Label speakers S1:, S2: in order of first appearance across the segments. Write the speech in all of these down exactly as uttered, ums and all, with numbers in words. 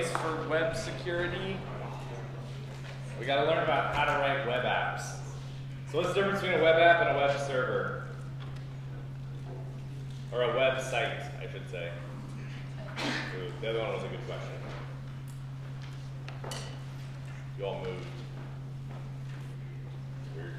S1: for web security. We got to learn about how to write web apps. So what's the difference between a web app and a web server? Or a website, I should say. Ooh, the other one was a good question. You all moved. Weird.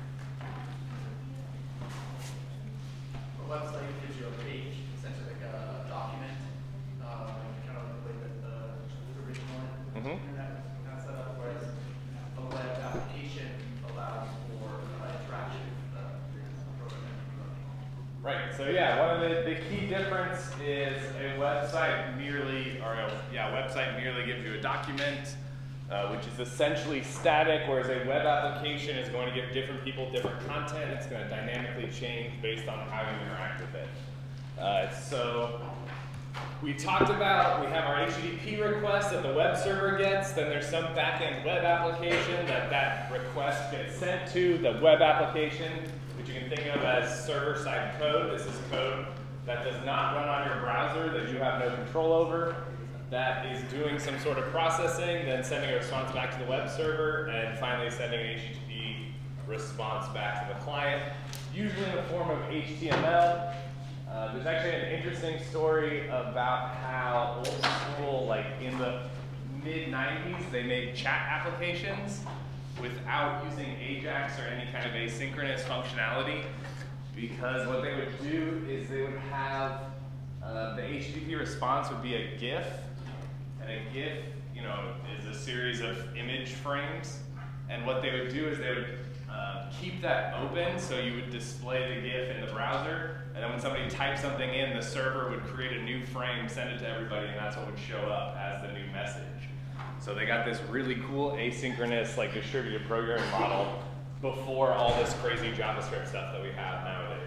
S2: A website gives you a page, essentially like a document, um, kind of like the way that the original
S1: Mm-hmm.
S2: internet kind of set up, whereas a web application allows for uh, interaction with the program.
S1: Right, so yeah, one of the, the key difference is a website merely, or a yeah, website merely gives you a document, uh, which is essentially static, whereas a web application is going to give different people different content. It's going to dynamically change based on how you interact with it. Uh, so we talked about, we have our H T T P request that the web server gets, then there's some back-end web application that that request gets sent to, the web application, which you can think of as server-side code. This is code that does not run on your browser, that you have no control over, that is doing some sort of processing, then sending a response back to the web server, and finally sending an H T T P response back to the client, usually in the form of H T M L. Uh, there's actually an interesting story about how old school, like in the mid nineties, they made chat applications without using Ajax or any kind of asynchronous functionality, because what they would do is they would have uh, the H T T P response would be a GIF, and a GIF, you know, is a series of image frames, and what they would do is they would uh, keep that open, so you would display the GIF in the browser, and then when somebody typed something in, the server would create a new frame, send it to everybody, and that's what would show up as the new message. So they got this really cool asynchronous, like, distributed programming model before all this crazy JavaScript stuff that we have nowadays.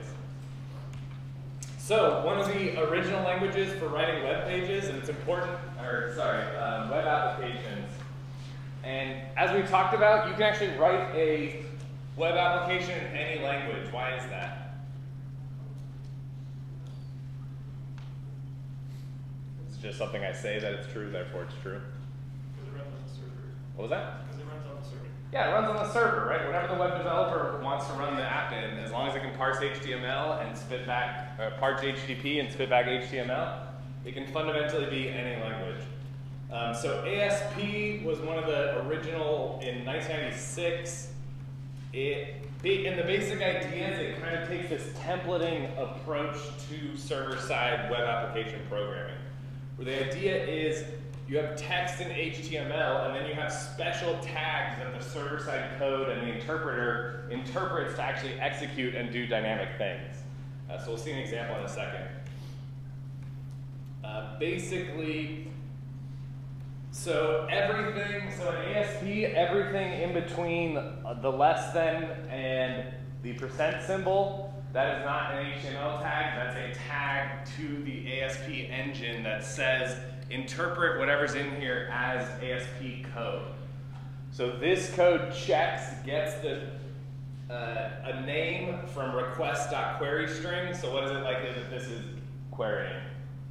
S1: So one of the original languages for writing web pages, and it's important, or sorry, um, web applications. And as we talked about, you can actually write a web application in any language. Why is that? It's just something I say that it's true, therefore it's true.
S2: Because it runs on the server.
S1: What was that?
S2: Because it runs on the server.
S1: Yeah, it runs on the server, right? Whatever the web developer wants to run the app in, as long as it can parse H T M L and spit back, uh, parse H T T P and spit back H T M L, it can fundamentally be any language. Um, so A S P was one of the original in nineteen ninety-six. It, in the basic ideas, it kind of takes this templating approach to server-side web application programming, where the idea is you have text in H T M L, and then you have special tags that the server-side code and the interpreter interprets to actually execute and do dynamic things. Uh, so we'll see an example in a second. Uh, basically, so everything, so in A S P, everything in between the less than and the percent symbol, that is not an H T M L tag, that's a tag to the A S P engine that says interpret whatever's in here as A S P code. So this code checks, gets the uh, a name from request.queryString. So what is it likely that this is querying?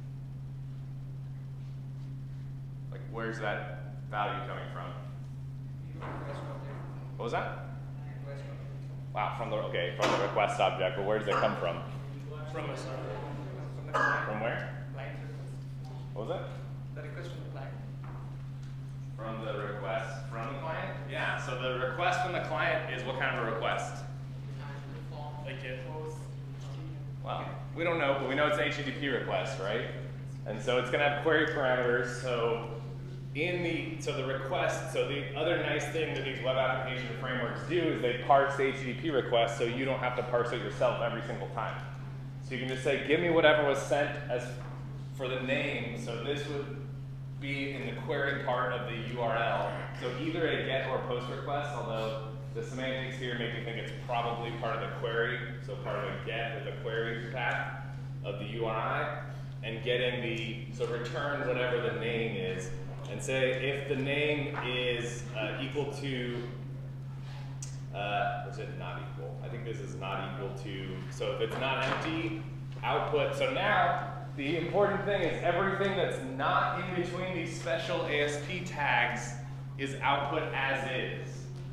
S1: Like, where's that value coming from? What was that? Wow, from the, okay, from the request object, but where does it come from?
S2: From a server.
S1: From where?
S2: Client request.
S1: What was that?
S2: The request from the client.
S1: From the request from the client? Yeah, so the request from the client is what kind of a request?
S2: Like it.
S1: Well, we don't know, but we know it's an H T T P request, right? And so it's going to have query parameters. So in the so the request, so the other nice thing that these web application frameworks do is they parse the H T T P request, so you don't have to parse it yourself every single time. So you can just say, give me whatever was sent as for the name. So this would be in the query part of the U R L. So either a get or post request, although the semantics here make me think it's probably part of the query, so part of a get with a query path of the U R I, and getting the, so return whatever the name is, and say if the name is uh, equal to, uh, or is it not equal? I think this is not equal to, so if it's not empty, output, so now the important thing is everything that's not in between these special A S P tags is output as is.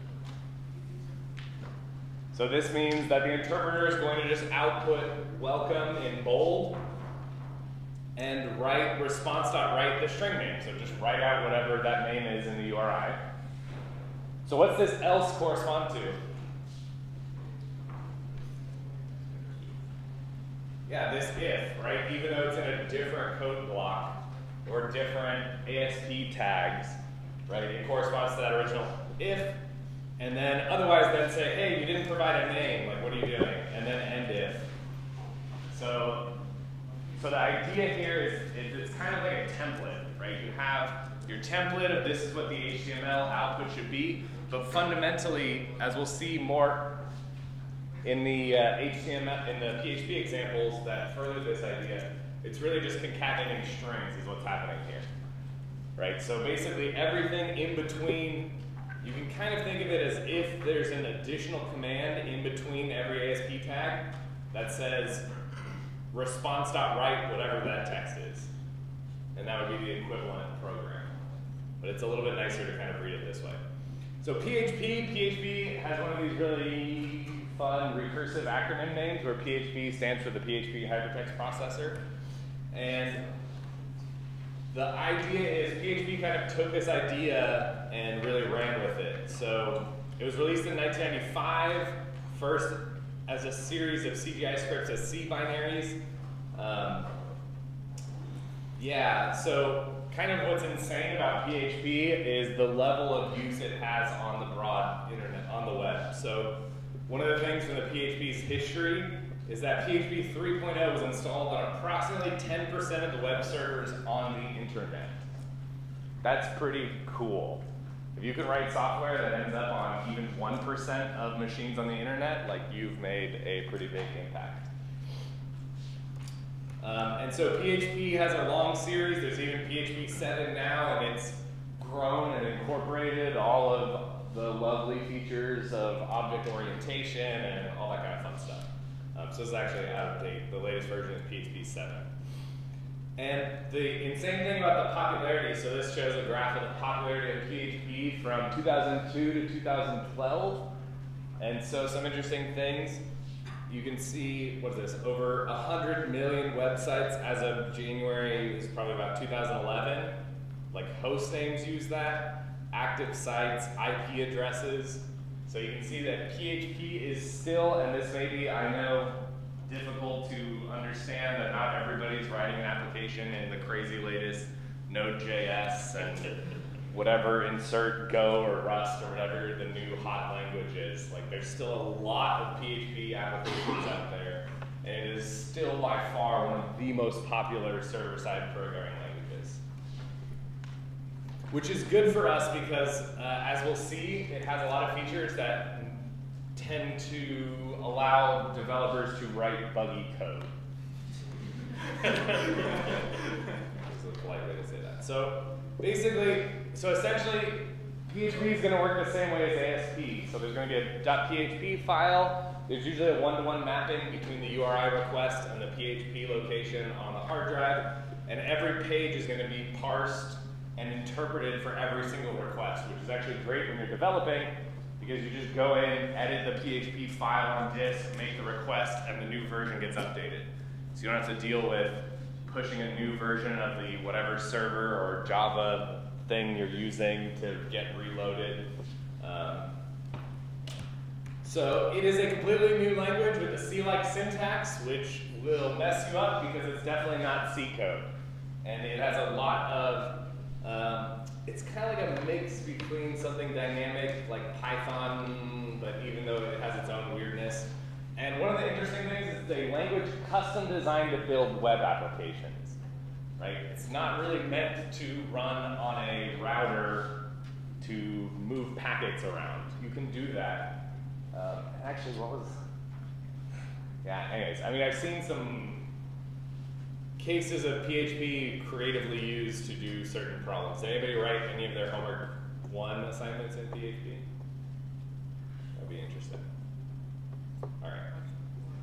S1: So this means that the interpreter is going to just output welcome in bold and write response.write the string name. So just write out whatever that name is in the U R I. So what's this else correspond to? Yeah, this if, right? Even though it's in a different code block or different A S P tags, right? It corresponds to that original if, and then otherwise then say, hey, you didn't provide a name, like what are you doing? And then end if. So, so the idea here is, is it's kind of like a template, right? You have your template of this is what the H T M L output should be, but fundamentally, as we'll see more in the uh, H T M L, in the P H P examples that further this idea, it's really just concatenating strings is what's happening here, right? So basically everything in between, you can kind of think of it as if there's an additional command in between every A S P tag that says response.write whatever that text is. And that would be the equivalent program. But it's a little bit nicer to kind of read it this way. So P H P, P H P has one of these really fun recursive acronym names where P H P stands for the P H P Hypertext Processor. And the idea is P H P kind of took this idea and really ran with it. So it was released in nineteen ninety-five, first as a series of C G I scripts as C binaries. Um, yeah, so kind of what's insane about P H P is the level of use it has on the broad internet, on the web. So one of the things from the P H P's history is that P H P three point oh was installed on approximately ten percent of the web servers on the internet. That's pretty cool. If you can write software that ends up on even one percent of machines on the internet, like you've made a pretty big impact. Um, and so P H P has a long series. There's even P H P seven now, and it's grown and incorporated all of the lovely features of object orientation and all that kind of fun stuff. Um, so this is actually out of date. The latest version is P H P seven. And the insane thing about the popularity, so this shows a graph of the popularity of P H P from two thousand two to two thousand twelve. And so some interesting things. You can see, what is this, over one hundred million websites as of January, this is probably about two thousand eleven. Like host names use that, active sites, I P addresses. So you can see that P H P is still, and this may be, I know, difficult to understand that not everybody's writing an application in the crazy latest Node.js and whatever, insert Go or Rust or whatever the new hot language is. Like there's still a lot of P H P applications out there, and it is still by far one of the most popular server-side programming languages. Which is good for us because, uh, as we'll see, it has a lot of features that tend to allow developers to write buggy code. That's a polite way to say that. So basically, so essentially, P H P is going to work the same way as A S P. So there's going to be a .php file. There's usually a one-to-one mapping between the U R I request and the P H P location on the hard drive. And every page is going to be parsed and interpreted for every single request, which is actually great when you're developing, because you just go in, edit the P H P file on disk, make the request, and the new version gets updated. So you don't have to deal with pushing a new version of the whatever server or Java thing you're using to get reloaded. Um, so it is a completely new language with a C-like syntax, which will mess you up because it's definitely not C code. And it has a lot of Um, it's kind of like a mix between something dynamic like Python, but even though it has its own weirdness. And one of the interesting things is it's a language custom designed to build web applications, right? It's not really meant to run on a router to move packets around. You can do that. Um, actually, what was, yeah, anyways, I mean, I've seen some cases of P H P creatively used to do certain problems. Did anybody write any of their homework one assignments in P H P? That'd be interesting. All right.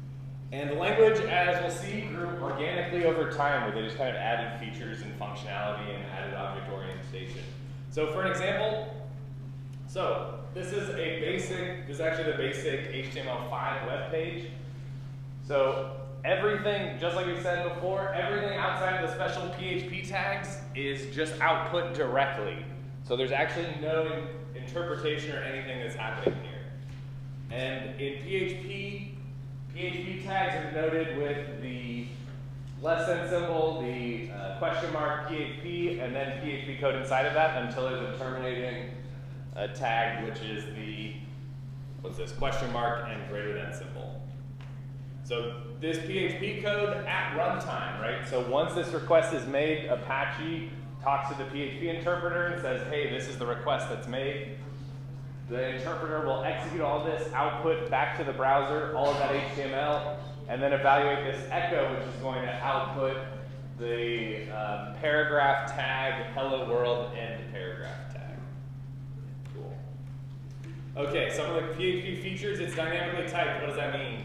S1: And the language, as we'll see, grew organically over time, where they just kind of added features and functionality and added object orientation. So for an example, so this is a basic, this is actually the basic H T M L five web page. So everything, just like we said before, everything outside of the special P H P tags is just output directly. So there's actually no in interpretation or anything that's happening here. And in P H P, P H P tags are denoted with the less than symbol, the uh, question mark P H P, and then P H P code inside of that until there's a terminating uh, tag, which is the, what's this, question mark and greater than symbol. So this P H P code at runtime, right? So once this request is made, Apache talks to the P H P interpreter and says, hey, this is the request that's made. The interpreter will execute all this, output back to the browser, all of that H T M L, and then evaluate this echo, which is going to output the um, paragraph tag, hello world, and paragraph tag. Cool. Okay, some of the P H P features, it's dynamically typed. What does that mean?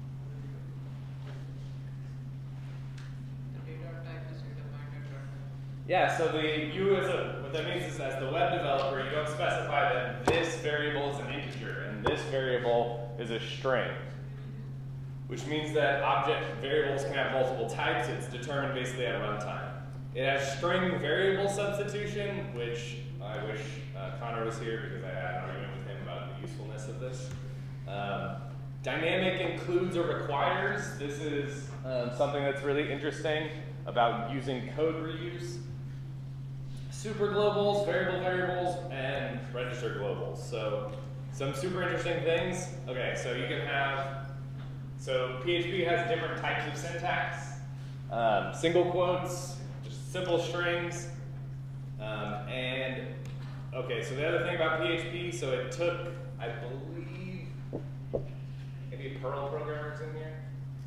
S1: Yeah, so the you as a, what that means is as the web developer, you don't specify that this variable is an integer and this variable is a string, which means that object variables can have multiple types. It's determined basically at runtime. It has string variable substitution, which I wish uh, Connor was here because I had an argument with him about the usefulness of this. Um, dynamic includes or requires. This is um, something that's really interesting about using code reuse. Super globals, variable variables, and register globals. So some super interesting things. Okay, so you can have, so P H P has different types of syntax. Um, single quotes, just simple strings. Um, and, okay, so the other thing about P H P, so it took, I believe, maybe Perl programmers in here?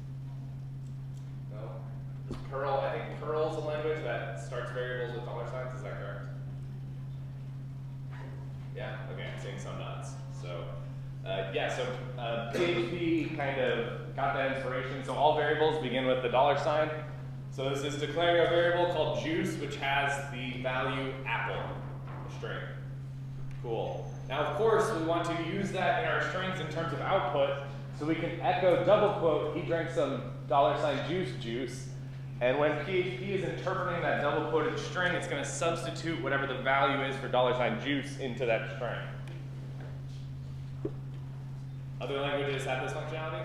S1: No? Perl, I think Perl is a language that starts variables with dollar signs, is that correct? Yeah, okay, I'm seeing some nods. So, uh, yeah, so uh, P H P kind of got that inspiration. So all variables begin with the dollar sign. So this is declaring a variable called juice, which has the value apple, a string. Cool. Now, of course, we want to use that in our strings in terms of output, so we can echo double quote, he drank some dollar sign juice juice. And when P H P is interpreting that double quoted string, it's going to substitute whatever the value is for dollar sign juice into that string. Other languages have this functionality?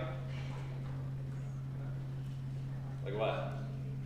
S1: Like what?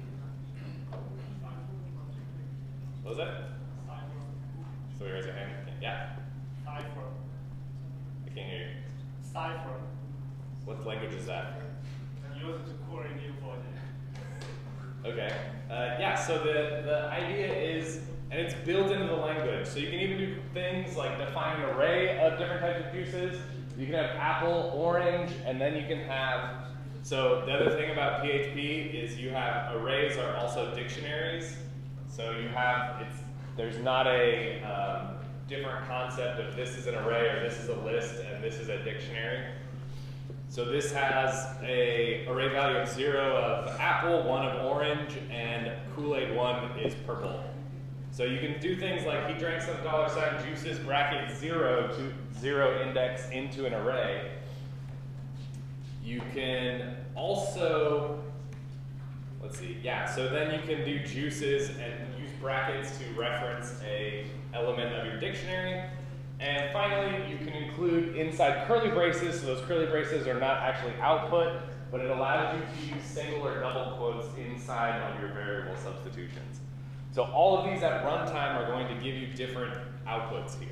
S1: What was it? So we raise your hand. Yeah?
S3: Cipher.
S1: I can't hear you.
S3: Cipher.
S1: What language is that?
S3: Use it to query new project.
S1: Okay. Uh, yeah, so the, the idea is, and it's built into the language, so you can even do things like define an array of different types of juices. You can have apple, orange, and then you can have, so the other thing about P H P is you have arrays are also dictionaries. So you have, it's, there's not a um, different concept of this is an array or this is a list and this is a dictionary. So this has a array value of zero of apple, one of orange, and Kool-Aid one is purple. So you can do things like he drank some dollar sign juices, bracket zero to zero index into an array. You can also, let's see, yeah, so then you can do juices and use brackets to reference a element of your dictionary. And finally, you can include inside curly braces, so those curly braces are not actually output, but it allows you to use single or double quotes inside of your variable substitutions. So all of these at runtime are going to give you different outputs here.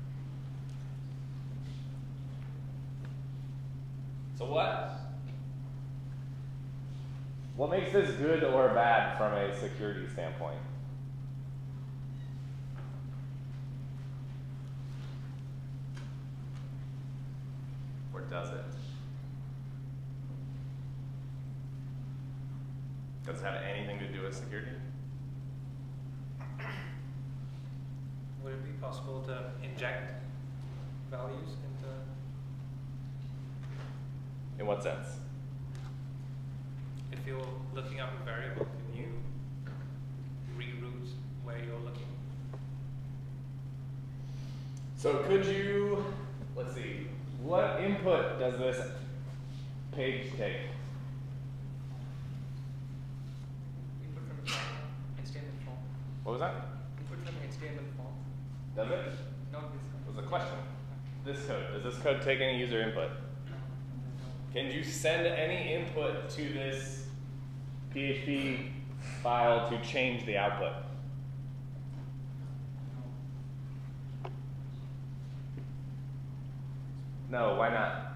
S1: So what? What makes this good or bad from a security standpoint? Or does it? Does it have anything to do with security?
S4: Would it be possible to inject values into?
S1: In what sense?
S4: you're looking up a variable, can you reroute where you're looking?
S1: So could you, let's see, what input does this page take?
S5: Input from the form, H T M L form.
S1: What was that?
S5: Input from H T M L form.
S1: Does it?
S5: Not this one.
S1: Was the question. This code, does this code take any user input? Can you send any input to this P H P file to change the output? No, why not?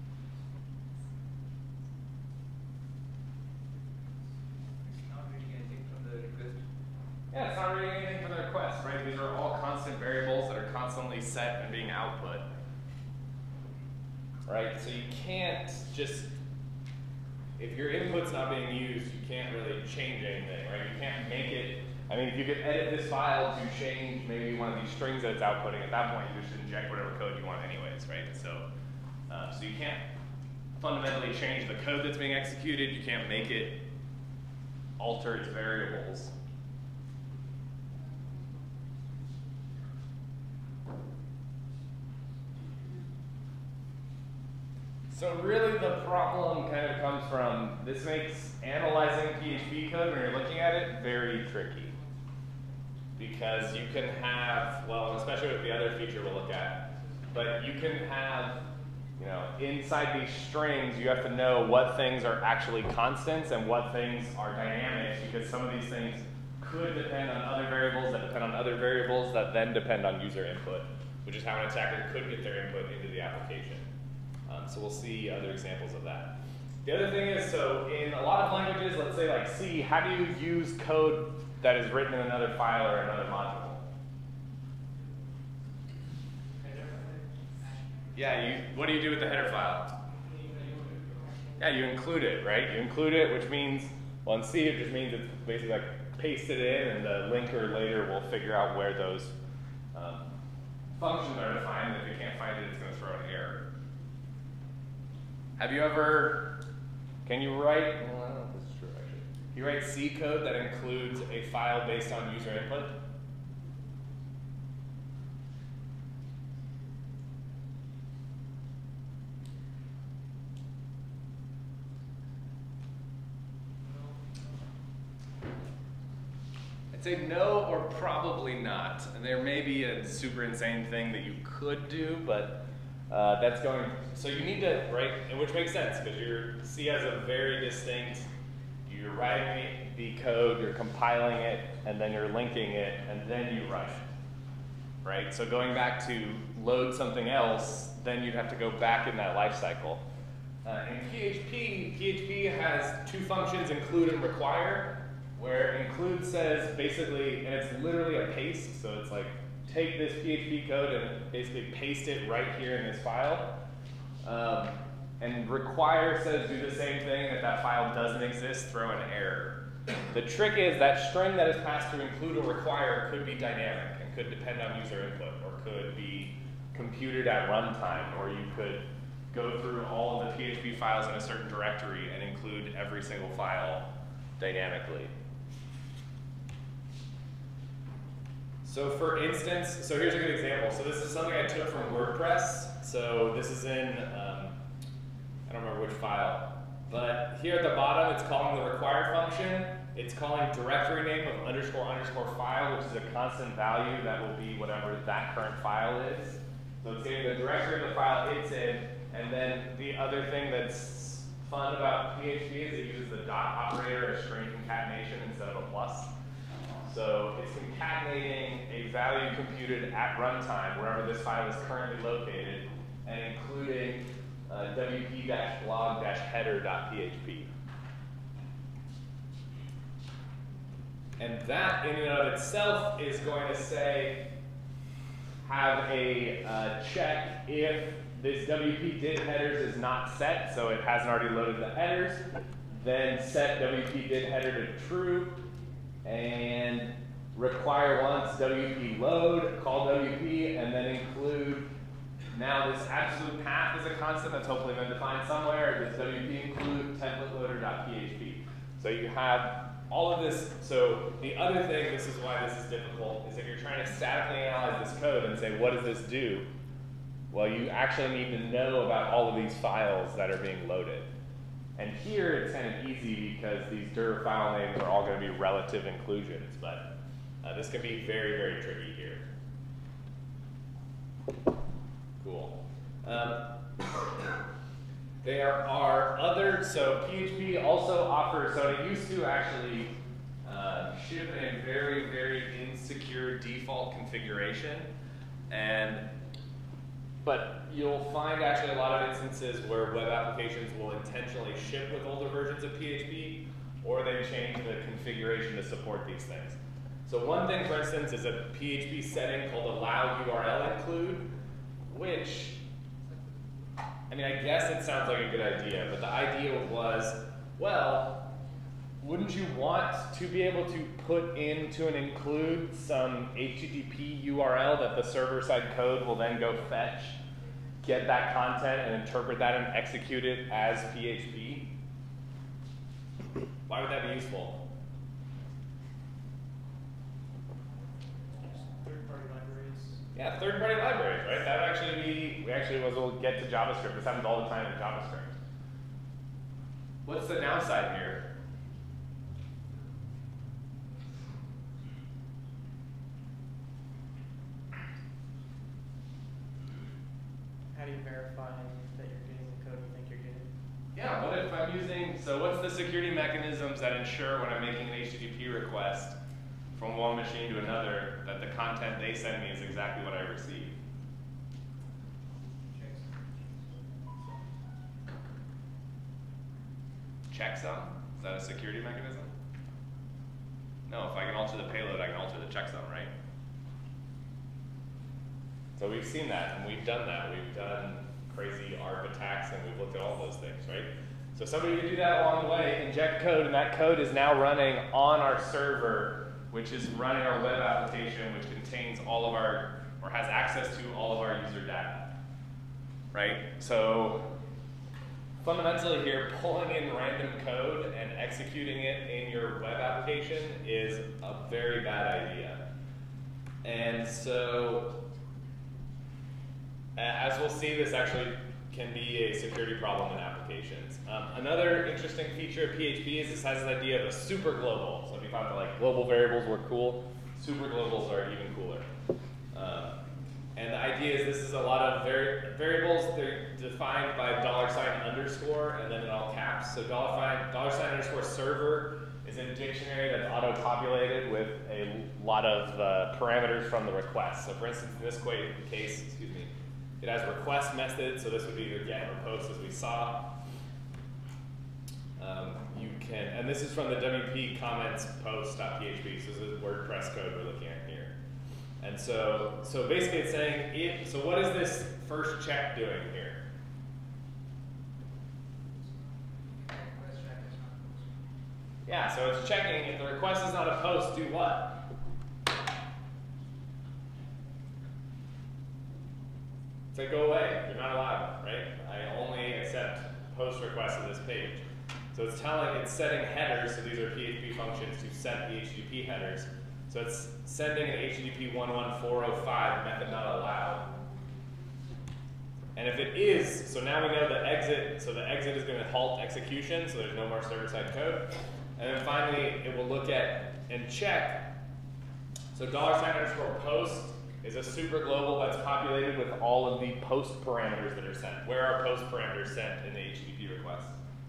S5: It's not reading anything from the request.
S1: Yeah, it's not reading anything from the request, right? These are all constant variables that are constantly set and being output. Right, so you can't just, if your input's not being used, you can't really change anything, right? You can't make it, I mean, if you could edit this file to change maybe one of these strings that it's outputting, at that point you just inject whatever code you want anyways, right? So, uh, so you can't fundamentally change the code that's being executed, you can't make it alter its variables. So really the problem kind of comes from, this makes analyzing P H P code when you're looking at it very tricky. Because you can have, well, especially with the other feature we'll look at, but you can have, you know, inside these strings you have to know what things are actually constants and what things are dynamics, because some of these things could depend on other variables that depend on other variables that then depend on user input, which is how an attacker could get their input into the application. Um, so we'll see other examples of that. The other thing is, so in a lot of languages, let's say like C, how do you use code that is written in another file or another module? Yeah, you, what do you do with the header file? Yeah, you include it, right? You include it, which means, well, in C it just means it's basically like pasted in, and the linker later will figure out where those um, functions are defined. If it can't find it, it's going to throw an error. Have you ever, can you write, well, I don't know if this is true actually. Can you write C code that includes a file based on user input? I'd say no or probably not. And there may be a super insane thing that you could do, but Uh, that's going, so you need to, right, and which makes sense, because your C has a very distinct, you're writing the, the code, you're compiling it, and then you're linking it, and then you run it, right? So going back to load something else, then you'd have to go back in that life cycle. Uh, in P H P, P H P has two functions, include and require, where include says basically, and it's literally a paste, so it's like, take this P H P code and basically paste it right here in this file. Um, and require says do the same thing, if that file doesn't exist, throw an error. The trick is that string that is passed to include or require could be dynamic and could depend on user input, or could be computed at runtime, or you could go through all of the P H P files in a certain directory and include every single file dynamically. So for instance, so here's a good example. So this is something I took from WordPress. So this is in, um, I don't remember which file, but here at the bottom it's calling the required function. It's calling directory name of underscore underscore file, which is a constant value that will be whatever that current file is. So it's getting the directory of the file it's in, and then the other thing that's fun about P H P is it uses the dot operator, a string concatenation instead of a plus. So it's concatenating a value computed at runtime, wherever this file is currently located, and including uh, W P blog header dot P H P. And that in and of itself is going to say, have a uh, check if this W P did headers is not set, so it hasn't already loaded the headers, then set W P did header to true, and require once W P load, call W P, and then include, now this absolute path is a constant that's hopefully been defined somewhere, this W P include template loader dot P H P. So you have all of this. So the other thing, this is why this is difficult, is if you're trying to statically analyze this code and say, what does this do? Well, you actually need to know about all of these files that are being loaded. And here it's kind of easy because these dir file names are all going to be relative inclusions, but uh, this can be very, very tricky here. Cool. Um, there are other, so P H P also offers, so it used to actually uh, ship a very, very insecure default configuration, and but you'll find actually a lot of instances where web applications will intentionally ship with older versions of P H P, or they change the configuration to support these things. So one thing, for instance, is a P H P setting called allow U R L include, which, I mean, I guess it sounds like a good idea, but the idea was, well, wouldn't you want to be able to put into an include some H T T P U R L that the server-side code will then go fetch, get that content, and interpret that and execute it as P H P? Why would that be useful?
S3: Third-party libraries.
S1: Yeah, third-party libraries, right? That would actually be, we actually was able to get to JavaScript. This happens all the time in JavaScript. What's the downside here?
S5: How do you verify that you're getting the code you think you're getting?
S1: Yeah, what if I'm using, so what's the security mechanisms that ensure when I'm making an H T T P request from one machine to another that the content they send me is exactly what I receive? Checksum? Is that a security mechanism? No, if I can alter the payload, I can alter the checksum, right? So we've seen that, and we've done that. We've done crazy A R P attacks, and we've looked at all those things, right? So somebody could do that along the way, inject code, and that code is now running on our server, which is running our web application, which contains all of our, or has access to all of our user data, right? So fundamentally here, pulling in random code and executing it in your web application is a very bad idea. And so, as we'll see, this actually can be a security problem in applications. Um, another interesting feature of P H P is this has this idea of a super global. So if you found that like global variables were cool, super globals are even cooler. Um, and the idea is this is a lot of vari variables. They're defined by dollar sign underscore and then in all caps. So dollar sign, dollar sign underscore server is a dictionary that's auto-populated with a lot of uh, parameters from the request. So for instance, in this case, excuse me, it has request methods, so this would be either get or post as we saw. Um, you can, and this is from the W P comments post.php, so this is WordPress code we're looking at here. And so, so basically it's saying, it, so what is this first check doing here? Yeah, so it's checking if the request is not a post, do what? Say go away, you're not allowed, right? I only accept post requests of this page. So it's telling, it's setting headers, so these are P H P functions to set the H T T P headers. So it's sending an H T T P one one four oh five method not allowed. And if it is, so now we know the exit, so the exit is going to halt execution, so there's no more server-side code. And then finally, it will look at and check. So dollar sign underscore post is a super global that's populated with all of the post parameters that are sent. Where are post parameters sent in the H T T P request?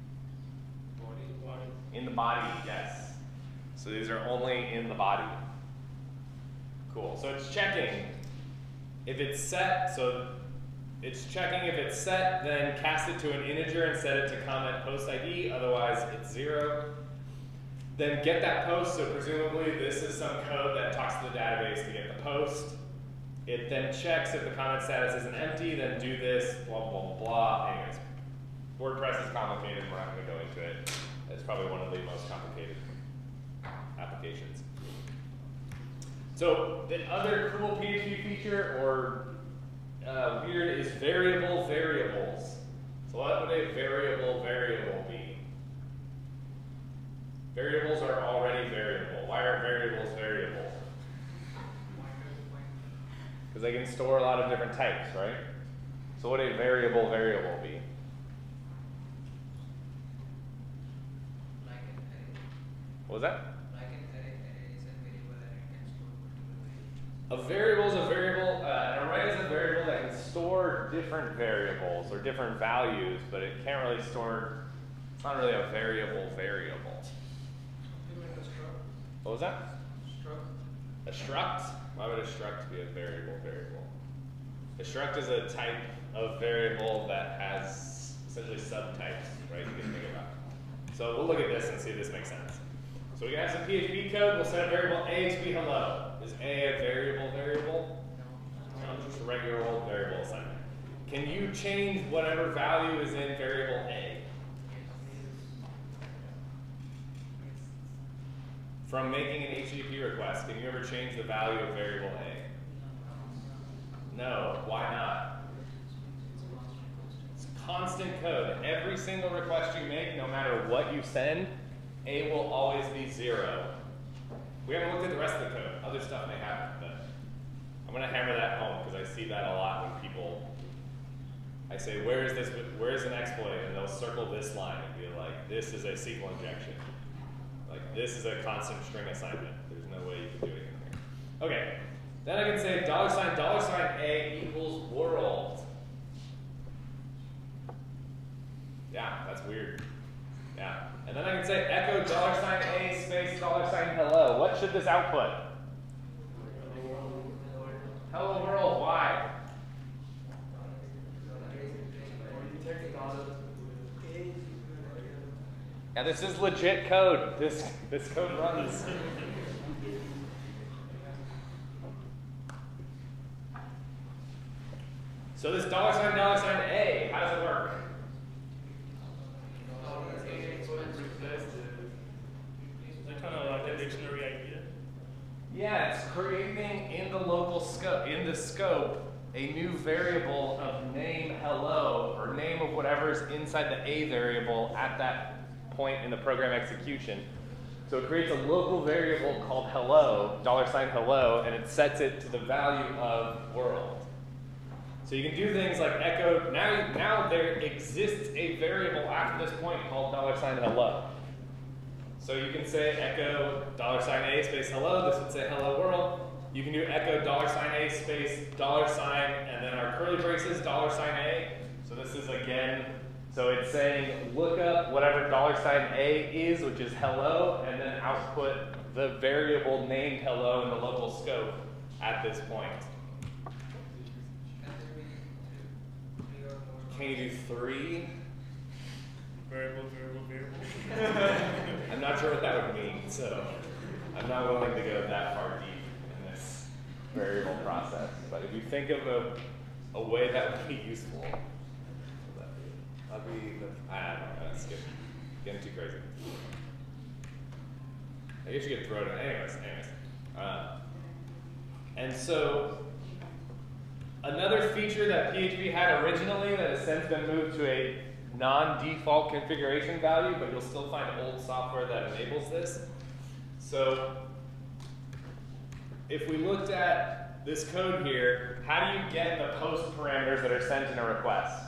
S3: Body.
S1: In the body, yes. So these are only in the body. Cool. So it's checking if it's set. So it's checking if it's set, then cast it to an integer and set it to comment post I D. Otherwise, it's zero. Then get that post. So presumably, this is some code that talks to the database to get the post. It then checks if the comment status isn't empty. Then do this. Blah blah blah. Anyways, WordPress is complicated. We're not going to go into it. It's probably one of the most complicated applications. So the other cool P H P feature or uh, weird is variable variables. So what would a variable variable be? Variables are already variable. Why are variables variable? Because they can store a lot of different types, right? So what would a variable variable be?
S6: Like an array.
S1: What was that?
S6: Like an array, array is a variable and it can store multiple variables.
S1: A variable is a variable, uh, an array is a variable that can store different variables or different values, but it can't really store, it's not really a variable variable.
S2: Something like a struct.
S1: What was that?
S2: Struct.
S1: A struct? Why would a struct be a variable variable? A struct is a type of variable that has essentially subtypes, right, you can think about. So we'll look at this and see if this makes sense. So we can have some P H P code, we'll set a variable A to be hello. Is A a variable variable? No, just a regular old variable assignment. Can you change whatever value is in variable A? From making an H T T P request, can you ever change the value of variable A? No, why not? It's constant code. Every single request you make, no matter what you send, A will always be zero. We haven't looked at the rest of the code. Other stuff may happen, but I'm going to hammer that home because I see that a lot when people, I say, where is this, where is an exploit? And they'll circle this line and be like, this is a S Q L injection. Like, this is a constant string assignment. There's no way you can do anything here. Okay, then I can say dollar sign, dollar sign A equals world. Yeah, that's weird. Yeah, and then I can say echo dollar sign A space dollar sign hello. What should this output? Hello world, why? Yeah, this is legit code. This this code runs. So this dollar sign dollar sign A, how does it work?
S3: Is that kind of like a dictionary idea?
S1: Yeah, it's creating in the local scope, in the scope, a new variable of name hello, or name of whatever's inside the A variable at that point in the program execution. So it creates a local variable called hello, dollar sign hello, and it sets it to the value of world. So you can do things like echo, now, now there exists a variable after this point called dollar sign hello. So you can say echo dollar sign A space hello, this would say hello world. You can do echo dollar sign A space dollar sign, and then our curly braces dollar sign A. So this is again, so it's saying look up whatever dollar sign A is, which is hello, and then output the variable named hello in the local scope at this point. Can you do three?
S3: Variable, variable, variable.
S1: I'm not sure what that would mean, so I'm not willing to go that far deep in this variable process. But if you think of a, a way that would be useful, I'll be, I don't know, that's getting, getting too crazy. I guess you could throw it in, anyways, anyways. Uh, and so, another feature that P H P had originally that has since been moved to a non-default configuration value, but you'll still find old software that enables this. So if we looked at this code here, how do you get the post parameters that are sent in a request?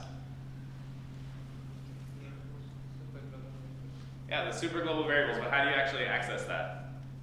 S1: Yeah, the super global variables, but how do you actually access that?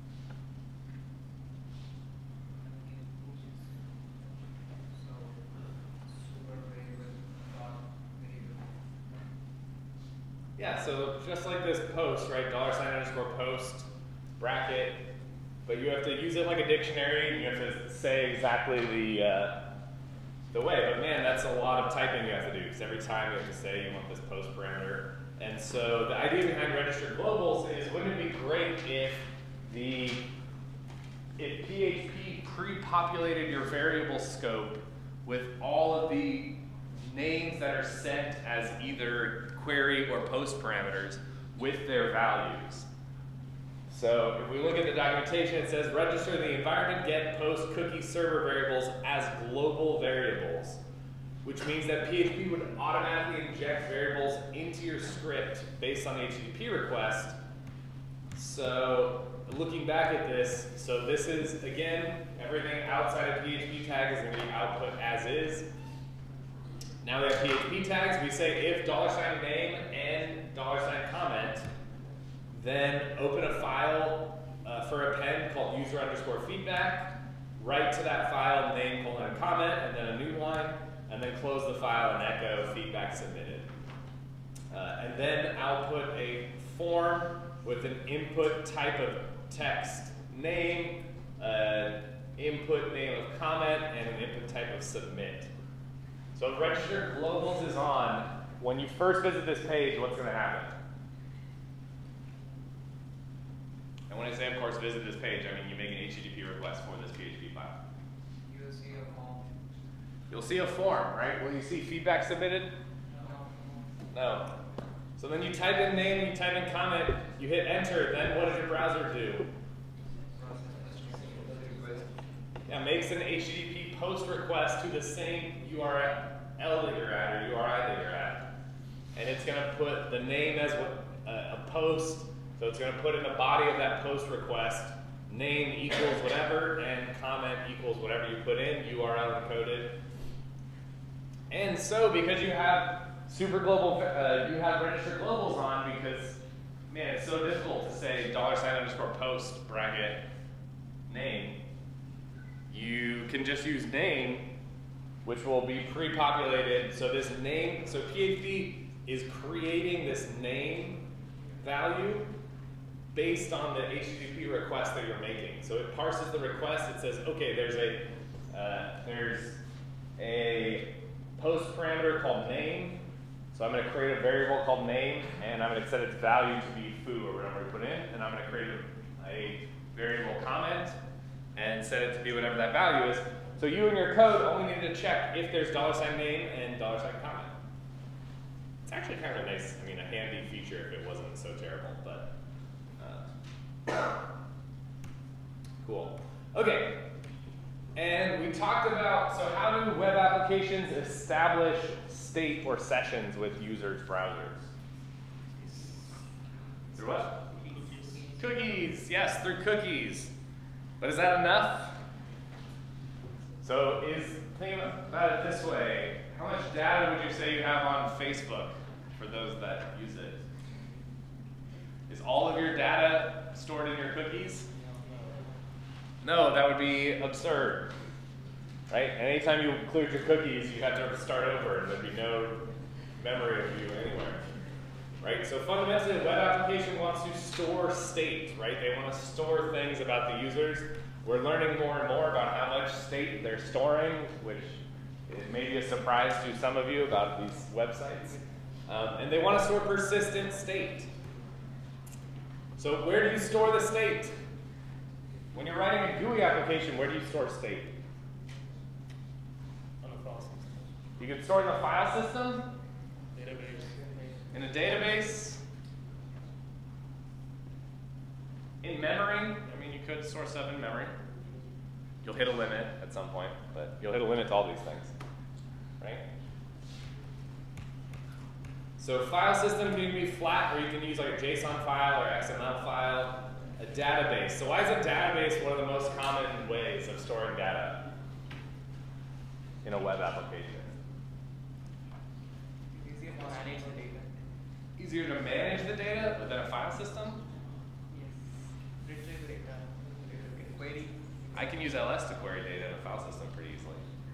S1: Yeah, so just like this post, right? Dollar sign underscore post, bracket, but you have to use it like a dictionary, and you have to say exactly the uh, the way. But man, that's a lot of typing you have to do, because every time you have to say you want this post parameter. And so the idea behind registered globals is, wouldn't it be great if the if P H P pre-populated your variable scope with all of the names that are sent as either query or post parameters with their values. So if we look at the documentation, it says register the environment get post cookie server variables as global variables, which means that P H P would automatically inject variables into your script based on the H T T P request So looking back at this, so this is, again, everything outside of P H P tags is going to be output as is. Now we have P H P tags. We say if dollar sign name and dollar sign comment, then open a file uh, for a pen called user underscore feedback, write to that file name colon comment, and then a new line, and then close the file and echo feedback submitted. Uh, and then output a form with an input type of text name, uh, input name of comment, and an input type of submit. So if register globals is on, when you first visit this page, what's going to happen? And when I say, of course, visit this page, I mean you make an H T T P request for this P H P file.
S6: You will see a form.
S1: You'll see a form, right? Will you see feedback submitted?
S6: No.
S1: No. So then you type in name, you type in comment, you hit enter, then what does your browser do? Yeah, makes an H T T P post request to the same U R L that you're at or U R I that you're at. And it's going to put the name as what, uh, a post, so it's going to put in the body of that post request, name equals whatever, and comment equals whatever you put in, U R L encoded. And so because you have super global, uh, you have register globals on because, man, it's so difficult to say dollar sign underscore post bracket name. You can just use name, which will be pre-populated. So this name, so P H P is creating this name value based on the H T T P request that you're making. So it parses the request. It says, okay, there's a uh, there's a post parameter called name. So I'm going to create a variable called name, and I'm going to set its value to be foo or whatever we put in, and I'm going to create a, a variable comment and set it to be whatever that value is. So you in your code only need to check if there's dollar sign name and dollar sign comment. It's actually kind of a nice, I mean, a handy feature if it wasn't so terrible, but uh, cool. Okay, and we talked about, so how do web applications establish state or sessions with users' browsers? Through what? Cookies, yes, through cookies. But is that enough? So is, think about it this way. How much data would you say you have on Facebook for those that use it? Is all of your data stored in your cookies? No, that would be absurd. Right? And anytime you include your cookies, you have to start over and there'd be no memory of you anywhere. Right? So fundamentally, a web application wants to store state, right? They want to store things about the users. We're learning more and more about how much state they're storing, which it may be a surprise to some of you about these websites. Um, and they want to store persistent state. So where do you store the state? When you're writing a G U I application, where do you store state?
S3: On the file system.
S1: You can store it in the file system,
S3: Database.
S1: in a database, in memory. I mean, you could store stuff in memory. You'll hit a limit at some point, but you'll hit a limit to all these things, right? So file system can be flat, or you can use like a JSON file or X M L file. A database. So why is a database one of the most common ways of storing data in a web application?
S5: It's easier to manage the data.
S1: Easier to manage the data than a file system?
S5: Yes. Retrieve data. You can query.
S1: I can use L S to query data in a file system pretty easily.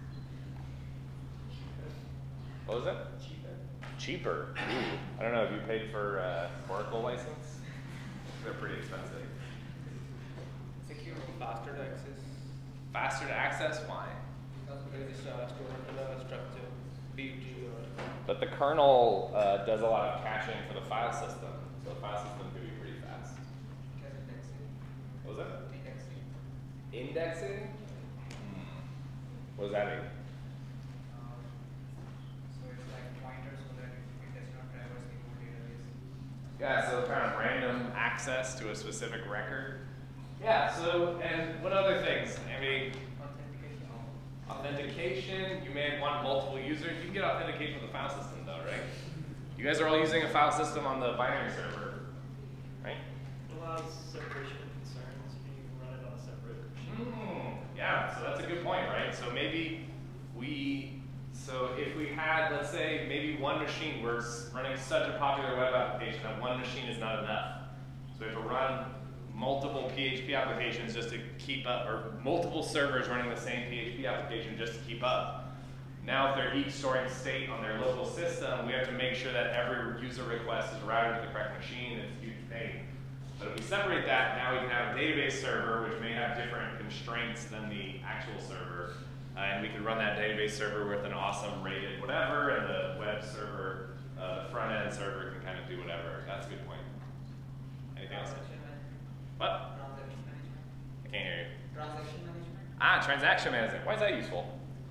S1: What was that?
S5: Cheaper.
S1: Cheaper. Ooh. I don't know. Have you paid for uh, Oracle license? They're pretty expensive.
S5: Secure. Faster to access.
S1: Faster to access? Why?
S5: Because there is a stored structure. B U G or.
S1: But the kernel uh, does a lot of caching for the file system, so the file system can be pretty fast.
S6: It has indexing.
S1: What was that?
S6: Indexing.
S1: Indexing? Hmm. What does that mean?
S6: Um, so it's like pointers so that it, it does not traverse the whole database.
S1: Yeah, so kind of random access to a specific record. Yeah, so, and what other things? I mean,
S5: Authentication.
S1: authentication, you may want multiple users. You can get authentication with the file system though, right? You guys are all using a file system on the binary server, right?
S5: To
S3: allows separation of concerns. You can even run it on a separate machine.
S1: Mm, yeah, so that's a good point, right? So maybe we, so if we had, let's say, maybe one machine, we're s- running such a popular web application that one machine is not enough. So we have to run multiple P H P applications just to keep up, or multiple servers running the same P H P application just to keep up. Now if they're each storing state on their local system, we have to make sure that every user request is routed to the correct machine. It's a huge pain. But if we separate that, now we can have a database server which may have different constraints than the actual server. Uh, and we could run that database server with an awesome rated whatever, and the web server, uh, the front end server can kind of do whatever. That's a good point. Anything else?
S6: Transaction management.
S1: What?
S6: Transaction management.
S1: I can't hear you.
S6: Transaction management.
S1: Ah, transaction management. Why is that useful?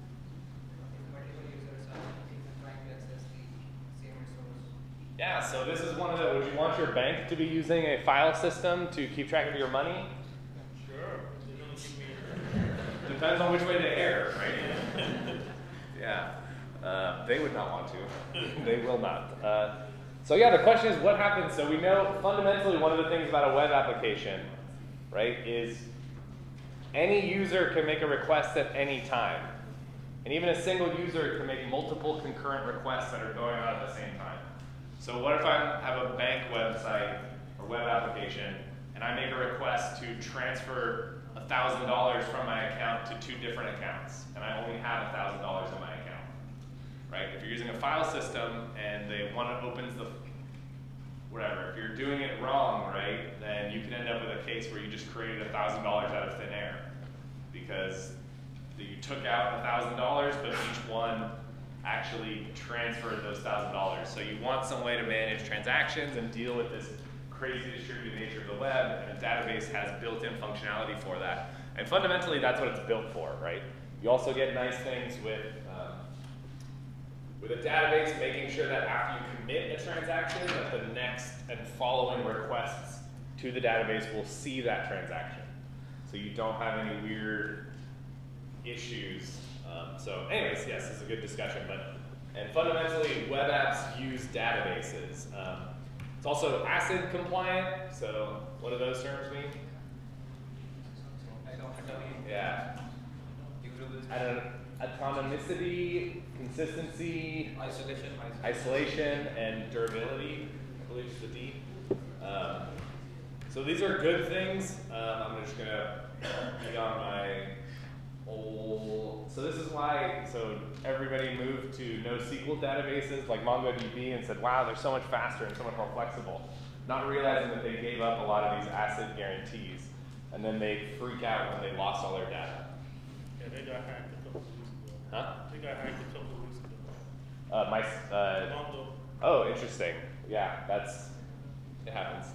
S6: If multiple users are trying to access the same resource.
S1: Yeah, so this is one of the, would you want your bank to be using a file system to keep track of your money?
S3: Sure. They don't give me.
S1: Depends on which way they err, right? Yeah, uh, they would not want to. They will not. Uh, so yeah, the question is what happens? So we know fundamentally one of the things about a web application, right, is any user can make a request at any time. And even a single user can make multiple concurrent requests that are going on at the same time. So what if I have a bank website or web application and I make a request to transfer one thousand dollars from my account to two different accounts, and I only have one thousand dollars in my account, right? If you're using a file system and they want to opens the, whatever, if you're doing it wrong, right, then you can end up with a case where you just created one thousand dollars out of thin air because you took out one thousand dollars, but each one actually transferred those one thousand dollars. So you want some way to manage transactions and deal with this crazy distributed nature of the web, and a database has built-in functionality for that. And fundamentally, that's what it's built for, right? You also get nice things with, um, with a database, making sure that after you commit a transaction, that the next and following requests to the database will see that transaction. So you don't have any weird issues. Um, so anyways, yes, this is a good discussion, but, and fundamentally, web apps use databases. Um, it's also ACID compliant, so what do those terms mean? Yeah. I don't know, autonomicity, consistency,
S4: Isolation.
S1: isolation, and durability, I believe is the D. Um, so these are good things. Um, I'm just gonna be on my old, so this is why, so everybody moved to NoSQL databases like MongoDB and said, wow, they're so much faster and so much more flexible. Not realizing that they gave up a lot of these ACID guarantees, and then they freak out when they lost all their data.
S3: Yeah, they got hacked a couple weeks ago.
S1: Huh?
S3: They got hacked a couple weeks ago.
S1: Uh, my, uh,
S3: Mongo.
S1: oh, interesting. Yeah, that's, it happens.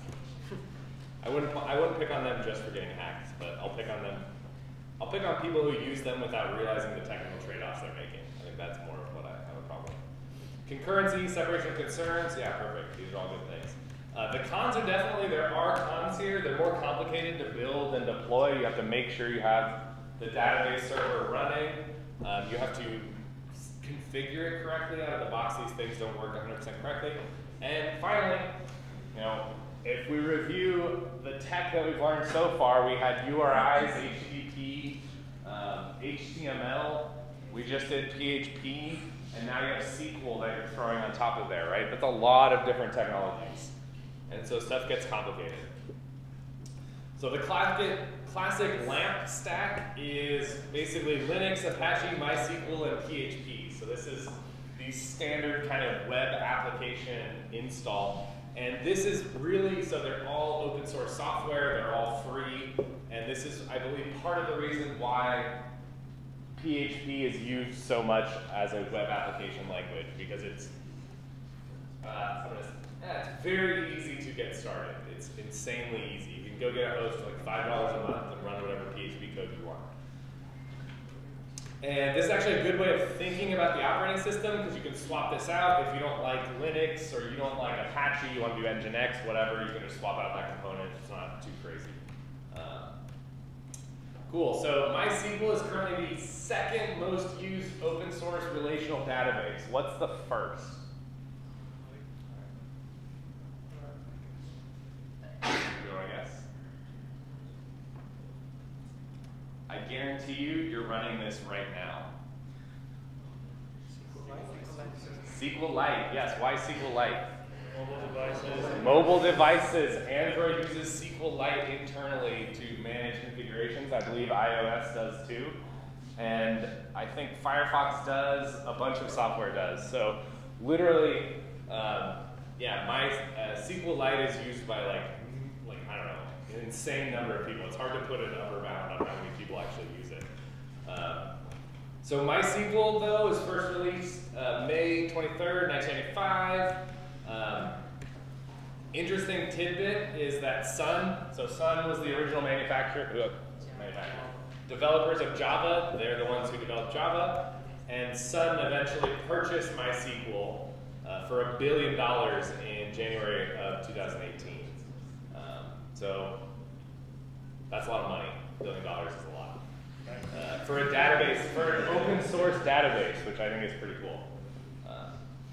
S1: I wouldn't, I wouldn't pick on them just for getting hacked, but I'll pick on them. I'll pick on people who use them without realizing the technical trade-offs they're making. I think that's more of what I have a problem with. Concurrency, separation of concerns, yeah, perfect. These are all good things. Uh, the cons are definitely, there are cons here. They're more complicated to build and deploy. You have to make sure you have the database server running. Um, you have to configure it correctly. Out of the box, these things don't work one hundred percent correctly. And finally, you know, if we review the tech that we've learned so far, we had U R Is, H T T P, um, H T M L, we just did P H P, and now you have S Q L that you're throwing on top of there, right? That's a lot of different technologies. And so stuff gets complicated. So the classic, classic LAMP stack is basically Linux, Apache, MySQL, and P H P. So this is the standard kind of web application install. And this is really, so they're all open source software, they're all free, and this is, I believe, part of the reason why P H P is used so much as a web application language, because it's, uh, I'm gonna, yeah, it's very easy to get started. It's insanely easy. You can go get a host for like five dollars a month and run whatever P H P code you want. And this is actually a good way of thinking about the operating system, because you can swap this out. If you don't like Linux or you don't like Apache, you want to do Nginx, whatever, you can just swap out that component. It's not too crazy. Uh, cool, so MySQL is currently the second most used open source relational database. What's the first? You want to guess? guarantee you, you're running this right now. SQLite, yes, why SQLite?
S3: Mobile devices.
S1: Mobile devices. Android uses SQLite internally to manage configurations. I believe iOS does too. And I think Firefox does, a bunch of software does. So literally, um, yeah, my uh, SQLite is used by like, like, I don't know, an insane number of people. It's hard to put an upper bound on how many people actually use it. Um, so MySQL, though, was first released uh, May twenty-third, nineteen ninety-five. Um, interesting tidbit is that Sun, so Sun was the original manufacturer, uh, manufacturer, developers of Java. They're the ones who developed Java. And Sun eventually purchased MySQL uh, for a billion dollars in January of two thousand eighteen. Um, so that's a lot of money. A billion dollars is a lot. Uh, for a database, for an open source database, which I think is pretty cool. Uh,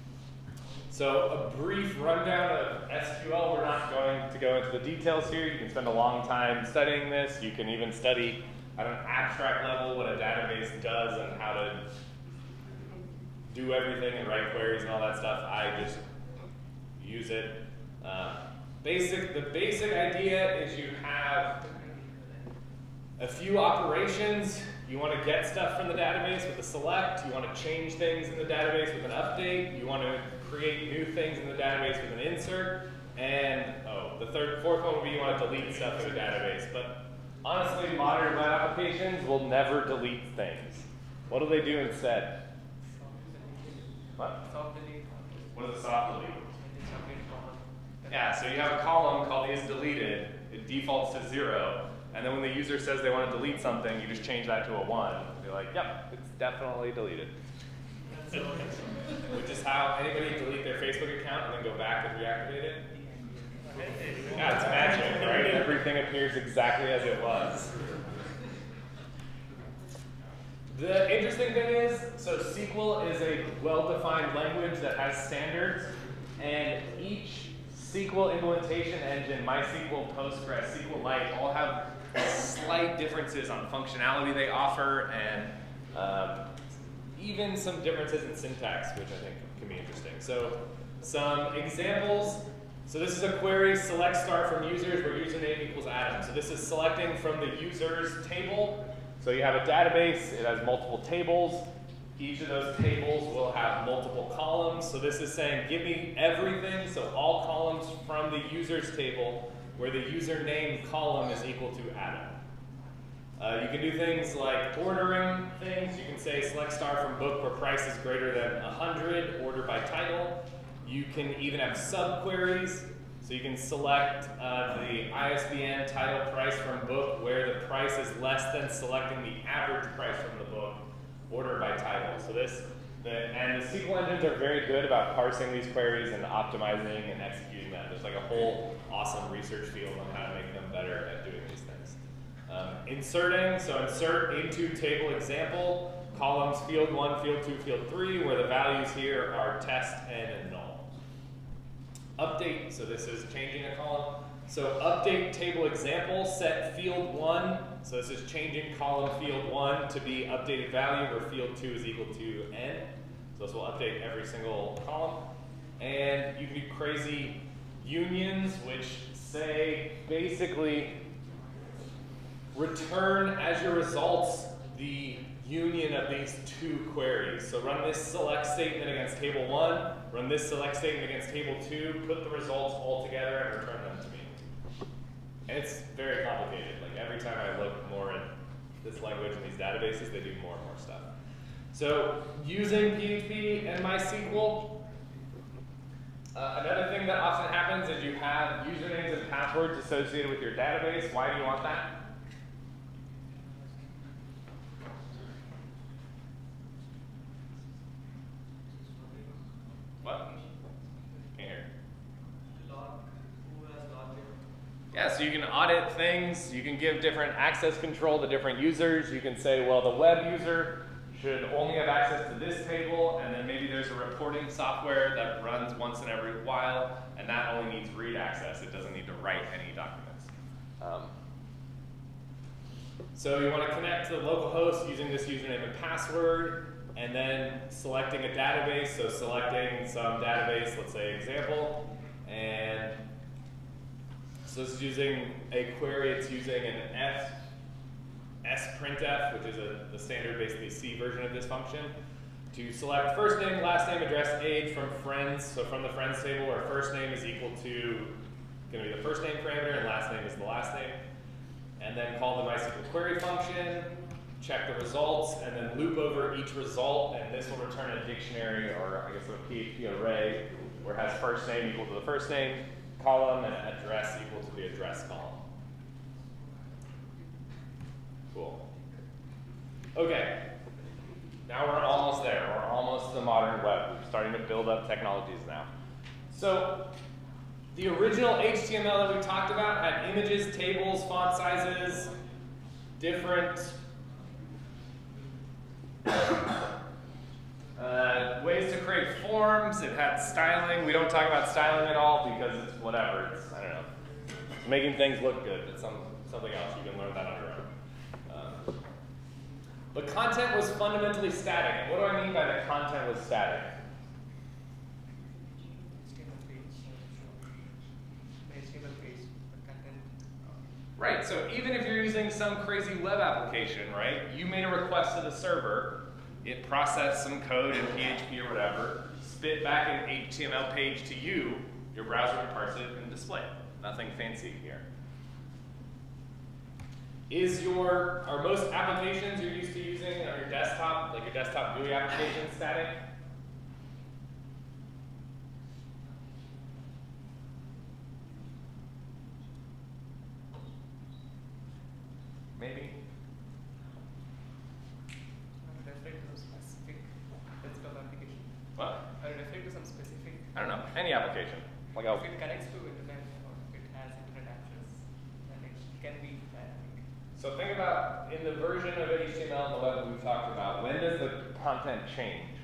S1: so a brief rundown of S Q L. We're not going to go into the details here. You can spend a long time studying this. You can even study at an abstract level what a database does and how to do everything and write queries and all that stuff. I just use it. Uh, basic, the basic idea is you have a few operations. You want to get stuff from the database with a select. You want to change things in the database with an update. You want to create new things in the database with an insert. And, oh, the third, fourth one would be you want to delete stuff in the database. But honestly, modern web applications will never delete things. What do they do instead? What?
S6: Soft delete.
S1: What is a soft delete? Yeah, so you have a column called is deleted. It defaults to zero. And then when the user says they want to delete something, you just change that to a one. You're like, yep, it's definitely deleted. Which is how anybody delete their Facebook account and then go back and reactivate it. Yeah, it's magic, right? Everything appears exactly as it was. The interesting thing is, so S Q L is a well-defined language that has standards, and each S Q L implementation engine, MySQL, Postgres, SQLite, all have slight differences on functionality they offer, and um, even some differences in syntax, which I think can be interesting. So some examples. So this is a query, select star from users, where username equals Adam. So this is selecting from the users table. So you have a database, it has multiple tables. Each of those tables will have multiple columns. So this is saying, give me everything, so all columns from the users table where the username column is equal to Adam. Uh, you can do things like ordering things. You can say select star from book where price is greater than one hundred, order by title. You can even have subqueries. So you can select uh, the I S B N, title, price from book where the price is less than selecting the average price from the book, order by title. So this, the, and the S Q L engines are very good about parsing these queries and optimizing and executing them. There's like a whole awesome research field on how to make them better at doing these things. Um, inserting, so insert into table example, columns field one, field two, field three, where the values here are test and null. Update, so this is changing a column. So update table example, set field one, so this is changing column field one to be updated value where field two is equal to n. So this will update every single column. And you can do crazy unions, which say basically return as your results the union of these two queries. So run this select statement against table one, run this select statement against table two, put the results all together and return them to me. And it's very complicated. Like every time I look more at this language in these databases, they do more and more stuff. So using P H P and MySQL, uh, another thing that often happens is you have usernames and passwords associated with your database. Why do you want that? What? Can't hear. Yeah, so you can audit things. You can give different access control to different users. You can say, well, the web user should only have access to this table, and then maybe there's a reporting software that runs once in every while, and that only needs read access. It doesn't need to write any documents. Um, So you want to connect to the local host using this username and password, and then selecting a database. So selecting some database, let's say example, and so this is using a query. It's using an F, sprintf, which is a, the standard, basically C version of this function, to select first name, last name, address, age from friends. So from the friends table, where first name is equal to going to be the first name parameter, and last name is the last name. And then call the MySQL query function, check the results, and then loop over each result, and this will return a dictionary, or I guess a P H P array, where it has first name equal to the first name column and address equal to the address column. Cool. Okay. Now we're almost there. We're almost to the modern web. We're starting to build up technologies now. So the original H T M L that we talked about had images, tables, font sizes, different uh, ways to create forms. It had styling. We don't talk about styling at all because it's whatever. It's, I don't know. It's making things look good. It's some, something else. You can learn that on your own. Um, but content was fundamentally static. And what do I mean by the content was static? Right, so even if you're using some crazy web application, right, you made a request to the server, it processed some code in P H P or whatever, spit back an H T M L page to you, your browser would parse it and display it. Nothing fancy here. Is your, are most applications you're used to using on your desktop, like your desktop G U I application, static? Maybe?
S6: I'm referring to some specific desktop application.
S1: What?
S6: I'm referring to some specific.
S1: I don't know, any application. Like I'll,
S6: If it connects to internet or if it has internet access, then it can be dynamic.
S1: so think about, in the version of H T M L and the web that we've talked about, when does the content change?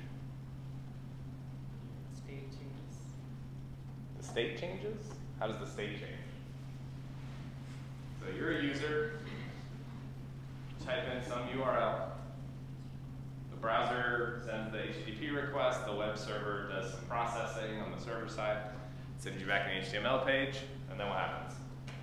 S6: State changes.
S1: The state changes? How does the state change? So you're a user, type in some U R L, the browser sends the H T T P request, the web server does some processing on the server side, sends you back an H T M L page, and then what happens?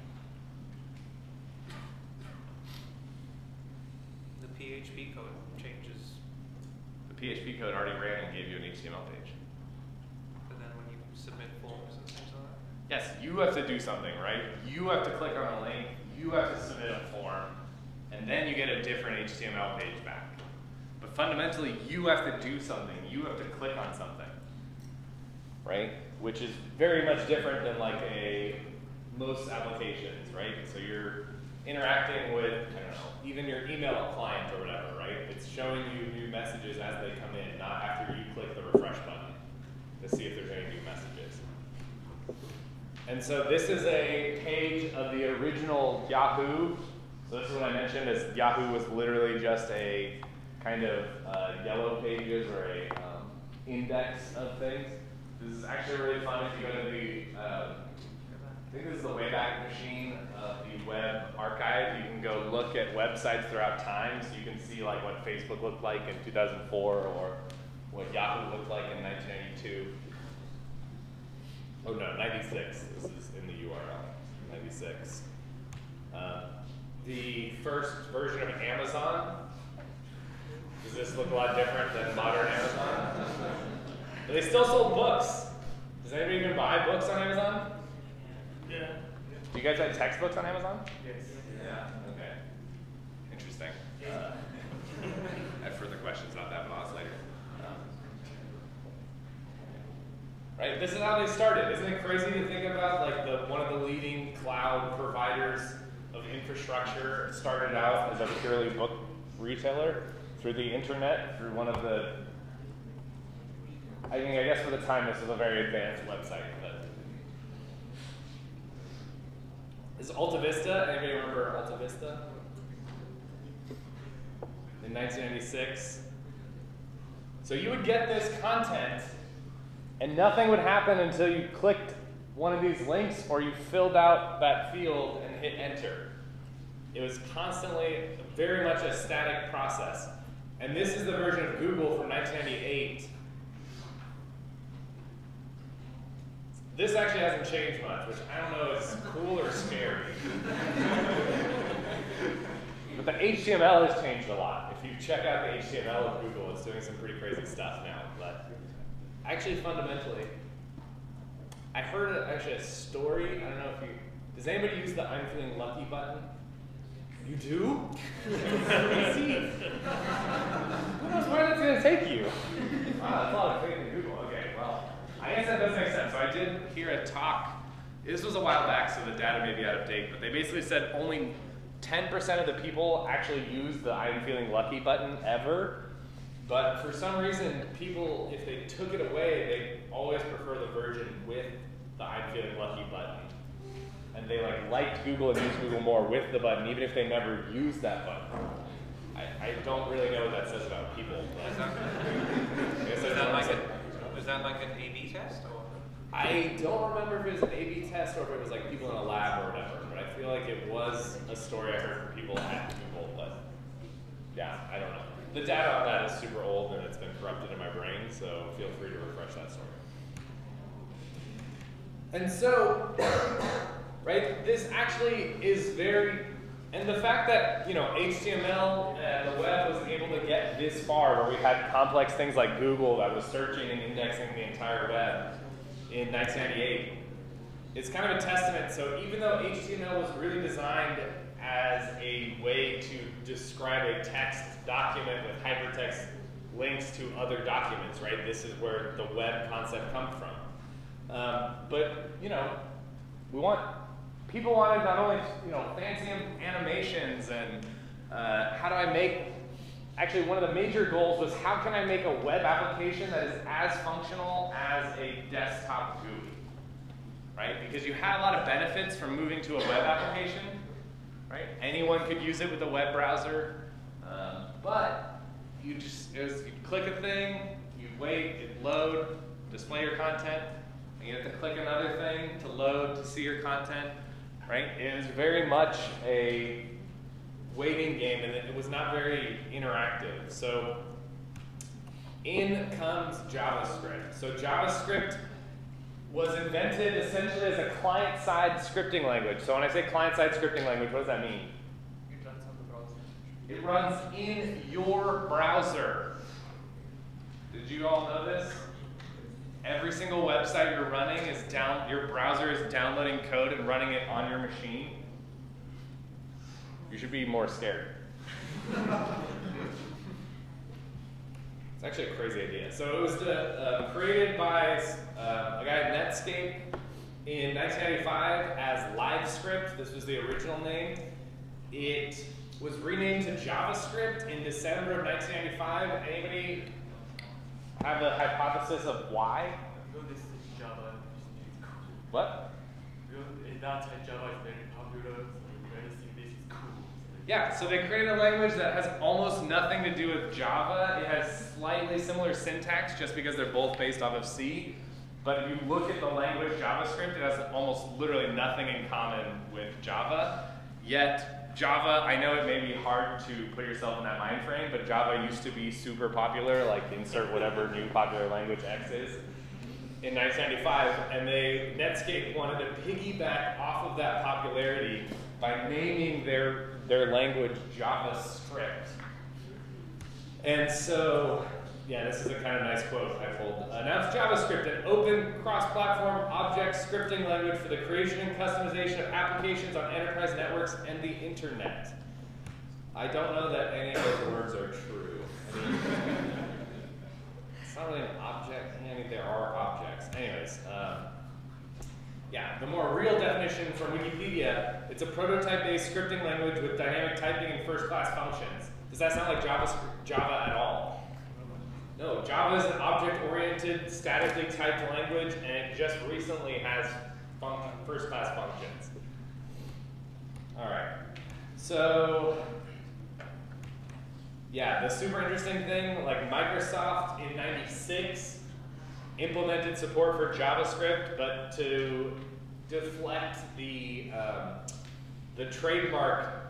S4: The P H P code changes,
S1: The P H P code already ran and gave you an H T M L page.
S4: but then when you submit forms and things like that.
S1: Yes, you have to do something, right? You have to click on a link, you have to submit a form, and then you get a different H T M L page back. But fundamentally, you have to do something. You have to click on something, right? Which is very much different than like a most applications, right? So you're interacting with, I don't know, even your email client or whatever, right? It's showing you new messages as they come in, not after you click the refresh button to see if there's any new messages. And so this is a page of the original Yahoo. So this is what I mentioned, is Yahoo was literally just a kind of uh, yellow pages or a um, index of things. This is actually really fun if you go to the, um, I think this is the Wayback Machine of the web archive. You can go look at websites throughout time, so you can see like what Facebook looked like in two thousand four or what Yahoo looked like in nineteen ninety-two. Oh no, ninety-six. This is in the U R L, ninety-six. Uh, the first version of Amazon, does this look a lot different than modern Amazon? But they still sold books. Does anybody even buy books on Amazon?
S5: Yeah.
S1: Do you guys have textbooks on Amazon?
S5: Yes.
S1: Yeah. Okay. Interesting. Uh, I have further questions about that, but I'll ask later. Um, right. This is how they started. Isn't it crazy to think about like the one of the leading cloud providers of infrastructure started out as a purely book retailer through the internet, through one of the. I mean, I guess for the time this was a very advanced website, but. This is Alta Vista. Anybody remember Alta Vista? In nineteen ninety-six. So you would get this content, and nothing would happen until you clicked one of these links or you filled out that field and hit enter. It was constantly very much a static process. And this is the version of Google from nineteen ninety-eight. This actually hasn't changed much, which I don't know is cool or scary. But the H T M L has changed a lot. If you check out the H T M L of Google, it's doing some pretty crazy stuff now. But actually, fundamentally, I heard a, actually a story. I don't know if you, does anybody use the I'm feeling lucky button? You do? Crazy. Who knows where that's going to take you? Wow, that's a lot of faith in Google. Okay, well, I guess that does make sense. So I did hear a talk. This was a while back, so the data may be out of date, but they basically said only ten percent of the people actually use the I'm feeling lucky button ever. But for some reason, people, if they took it away, they always prefer the version with the I'm feeling lucky button. And they like liked Google and used Google more with the button, even if they never used that button. I, I don't really know what that says about people.
S4: Was that,
S1: Was
S4: was that like a, was that like an A B test? Or?
S1: I don't remember if it was an A B test or if it was like people in a lab or whatever, but I feel like it was a story I heard from people at Google, but yeah, I don't know. The data on that is super old and it's been corrupted in my brain, so feel free to refresh that story. And so, right, this actually is very, and the fact that, you know, H T M L and the web was able to get this far, where we had complex things like Google that was searching and indexing the entire web in nineteen ninety-eight, it's kind of a testament. So even though H T M L was really designed as a way to describe a text document with hypertext links to other documents, right? This is where the web concept comes from. Um, but, you know, we want, people wanted not only, you know, fancy animations and uh, how do I make, actually one of the major goals was how can I make a web application that is as functional as a desktop G U I, right? Because you had a lot of benefits from moving to a web application, right? Anyone could use it with a web browser, um, but you just, it was, you'd click a thing, you'd wait, it'd load, display your content, and you have to click another thing to load to see your content, right? It was very much a waiting game, and it was not very interactive. So in comes JavaScript. So JavaScript was invented essentially as a client-side scripting language. So when I say client-side scripting language, what does that mean?
S6: It runs on the browser.
S1: It runs in your browser. Did you all know this? Every single website you're running is down, your browser is downloading code and running it on your machine. You should be more scared. It's actually a crazy idea. So it was the, uh, created by uh, a guy at Netscape in nineteen ninety-five as LiveScript. This was the original name. It was renamed to JavaScript in December of nineteen ninety-five. Anybody have a hypothesis of why?
S3: Because this is Java, it's cool.
S1: What?
S3: Because in that time, Java is very popular, so when you think this is cool.
S1: Yeah, so they created a language that has almost nothing to do with Java. It has slightly similar syntax just because they're both based off of C. But if you look at the language JavaScript, it has almost literally nothing in common with Java. Yet Java, I know it may be hard to put yourself in that mind frame, but Java used to be super popular, like insert whatever new popular language X is, in nineteen ninety-five, and they, Netscape wanted to piggyback off of that popularity by naming their, their language JavaScript. And so, yeah, this is a kind of nice quote I pulled. Announced JavaScript, an open cross-platform object scripting language for the creation and customization of applications on enterprise networks and the internet. I don't know that any of those words are true. I mean, it's not really an object. I mean, there are objects. Anyways, um, yeah, the more real definition from Wikipedia, it's a prototype-based scripting language with dynamic typing and first-class functions. Does that sound like Java, Java at all? No, Java is an object-oriented, statically typed language, and it just recently has function, first-class functions. All right, so yeah, the super interesting thing, like Microsoft in ninety-six implemented support for JavaScript, but to deflect the um, the trademark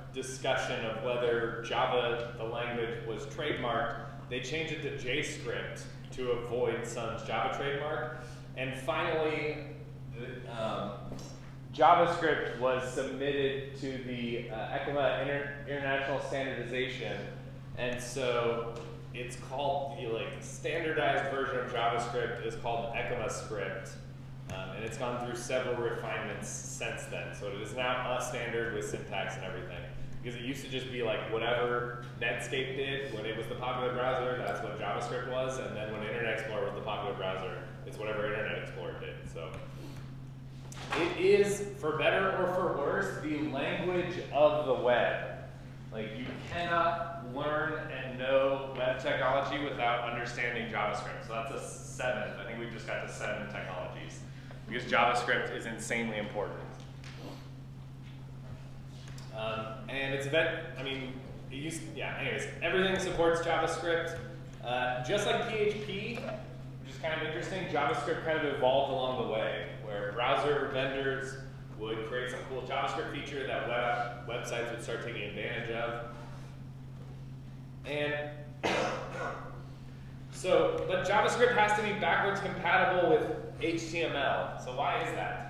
S1: discussion of whether Java, the language, was trademarked, they changed it to JScript to avoid Sun's Java trademark. And finally, the, um, JavaScript was submitted to the uh, ECMA Inter International Standardization, and so it's called the like standardized version of JavaScript is called ECMAScript, um, and it's gone through several refinements since then. So it is now a standard with syntax and everything. Because it used to just be like whatever Netscape did when it was the popular browser, that's what JavaScript was, and then when Internet Explorer was the popular browser, it's whatever Internet Explorer did. So it is, for better or for worse, the language of the web. Like, you cannot learn and know web technology without understanding JavaScript. So that's a seventh. I think we've just got to seven technologies because JavaScript is insanely important. Um, and it's event, I mean, it used, yeah, anyways, everything supports JavaScript. Uh, just like P H P, which is kind of interesting, JavaScript kind of evolved along the way, where browser vendors would create some cool JavaScript feature that web websites would start taking advantage of. And so, but JavaScript has to be backwards compatible with H T M L. So why is that?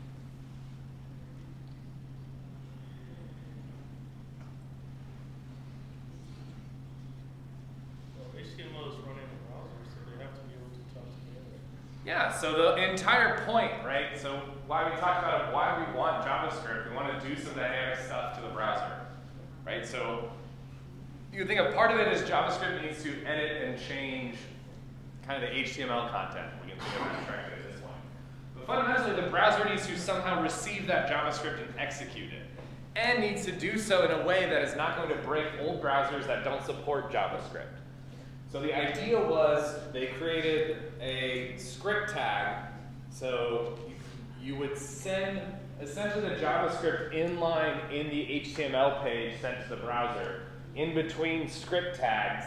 S3: H T M L is running in the browser, so they have to be able to talk together.
S1: Yeah, so the entire point, right? So why we talked about why we want JavaScript, we want to do some dynamic stuff to the browser, right? So you can think of part of it is JavaScript needs to edit and change kind of the H T M L content. We can think of it abstractly at this point. But fundamentally, the browser needs to somehow receive that JavaScript and execute it, and needs to do so in a way that is not going to break old browsers that don't support JavaScript. So the idea was they created a script tag. So you, you would send essentially the JavaScript inline in the H T M L page sent to the browser in between script tags.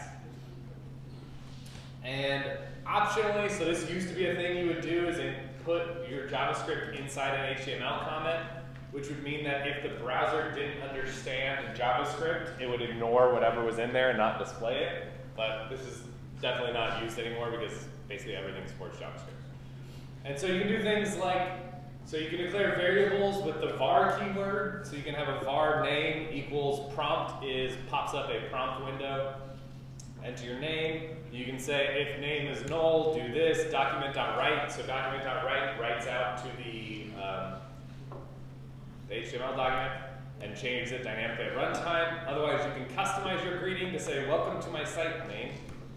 S1: And optionally, so this used to be a thing you would do, is put your JavaScript inside an H T M L comment, which would mean that if the browser didn't understand JavaScript, it would ignore whatever was in there and not display it. But this is definitely not used anymore because basically everything supports JavaScript. And so you can do things like, so you can declare variables with the var keyword. So you can have a var name equals prompt is, pops up a prompt window. Enter your name. You can say if name is null, do this, document.write. So document.write writes out to the, um, the H T M L document and changes it dynamically at runtime. Otherwise, you can customize your greeting to say, welcome to my site name.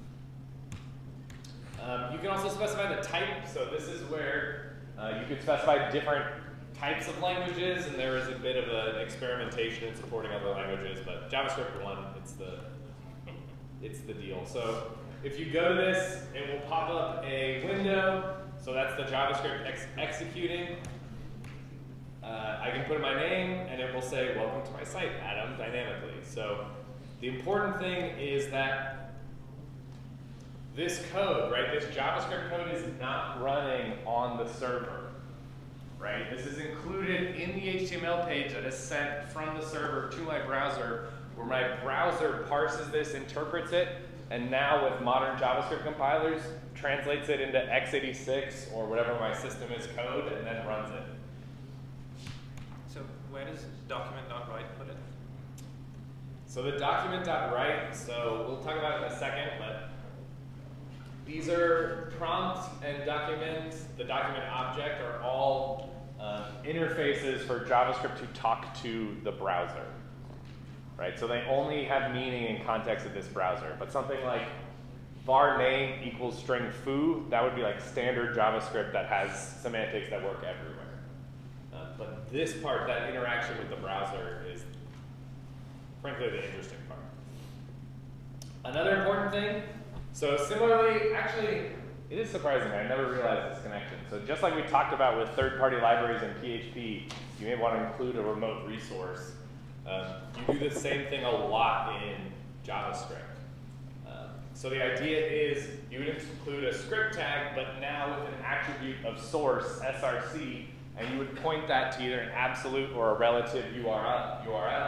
S1: Um, you can also specify the type. So this is where uh, you could specify different types of languages, and there is a bit of an experimentation in supporting other languages, but JavaScript one, it's the, it's the deal. So if you go to this, it will pop up a window. So that's the JavaScript ex executing. Uh, I can put in my name, and it will say, welcome to my site, Adam, dynamically. So the important thing is that this code, right, this JavaScript code is not running on the server, right? This is included in the H T M L page that is sent from the server to my browser, where my browser parses this, interprets it, and now with modern JavaScript compilers, translates it into x eighty-six or whatever my system is code, and then runs it.
S4: So where does document.write put it?
S1: So the document.write, so we'll talk about it in a second, but these are prompts and documents. The document object are all uh, interfaces for JavaScript to talk to the browser, right? So they only have meaning in context of this browser. But something like var name equals string foo, that would be like standard JavaScript that has semantics that work everywhere. Uh, but this part, that interaction with the browser, is frankly the interesting part. Another important thing, so similarly, actually, it is surprising, I never realized this connection. So just like we talked about with third-party libraries in P H P, you may want to include a remote resource. Um, you do the same thing a lot in JavaScript. Um, so the idea is you would include a script tag, but now with an attribute of source, S R C, and you would point that to either an absolute or a relative U R L,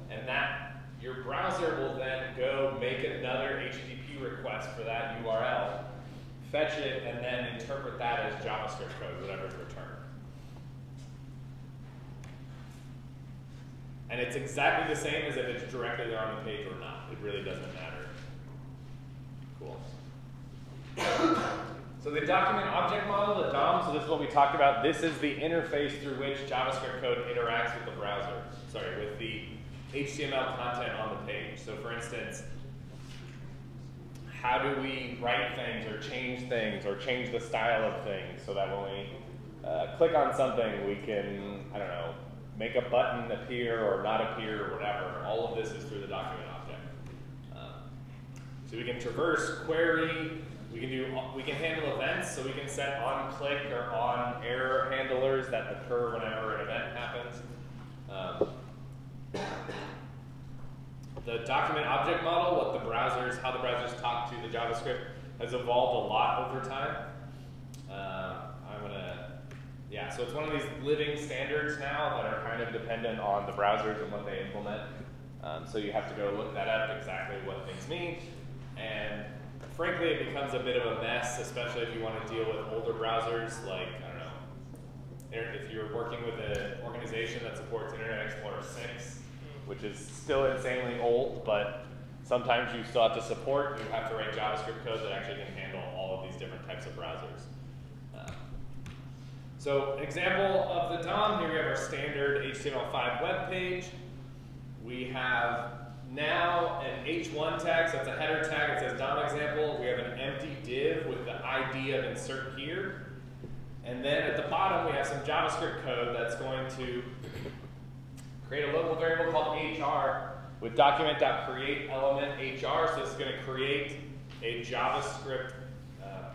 S1: and that your browser will then go make another H T T P request for that U R L, fetch it, and then interpret that as JavaScript code, whatever's returned. And it's exactly the same as if it's directly there on the page or not. It really doesn't matter. Cool. So the document object model, the D O M, so this is what we talked about. This is the interface through which JavaScript code interacts with the browser, sorry, with the H T M L content on the page. So for instance, how do we write things or change things or change the style of things so that when we uh, click on something, we can, I don't know, make a button appear or not appear or whatever. All of this is through the document object. Um, so we can traverse, query, we can do, we can handle events, so we can set on click or on error handlers that occur whenever an event happens. Um, the document object model, what the browsers, how the browsers talk to the JavaScript, has evolved a lot over time. Uh, I'm gonna, yeah, so it's one of these living standards now that are kind of dependent on the browsers and what they implement. Um, so you have to go look that up, exactly what things mean. And frankly, it becomes a bit of a mess, especially if you want to deal with older browsers like, I don't know, if you're working with an organization that supports Internet Explorer six, which is still insanely old, but sometimes you still have to support, you have to write JavaScript code that actually can handle all of these different types of browsers. Uh, so an example of the D O M, here we have our standard H T M L five web page. We have now an H one tag, so that's a header tag, it says D O M example. We have an empty div with the I D of insert here. And then at the bottom, we have some JavaScript code that's going to create a local variable called H R with document.createElementHR. So it's going to create a JavaScript, uh,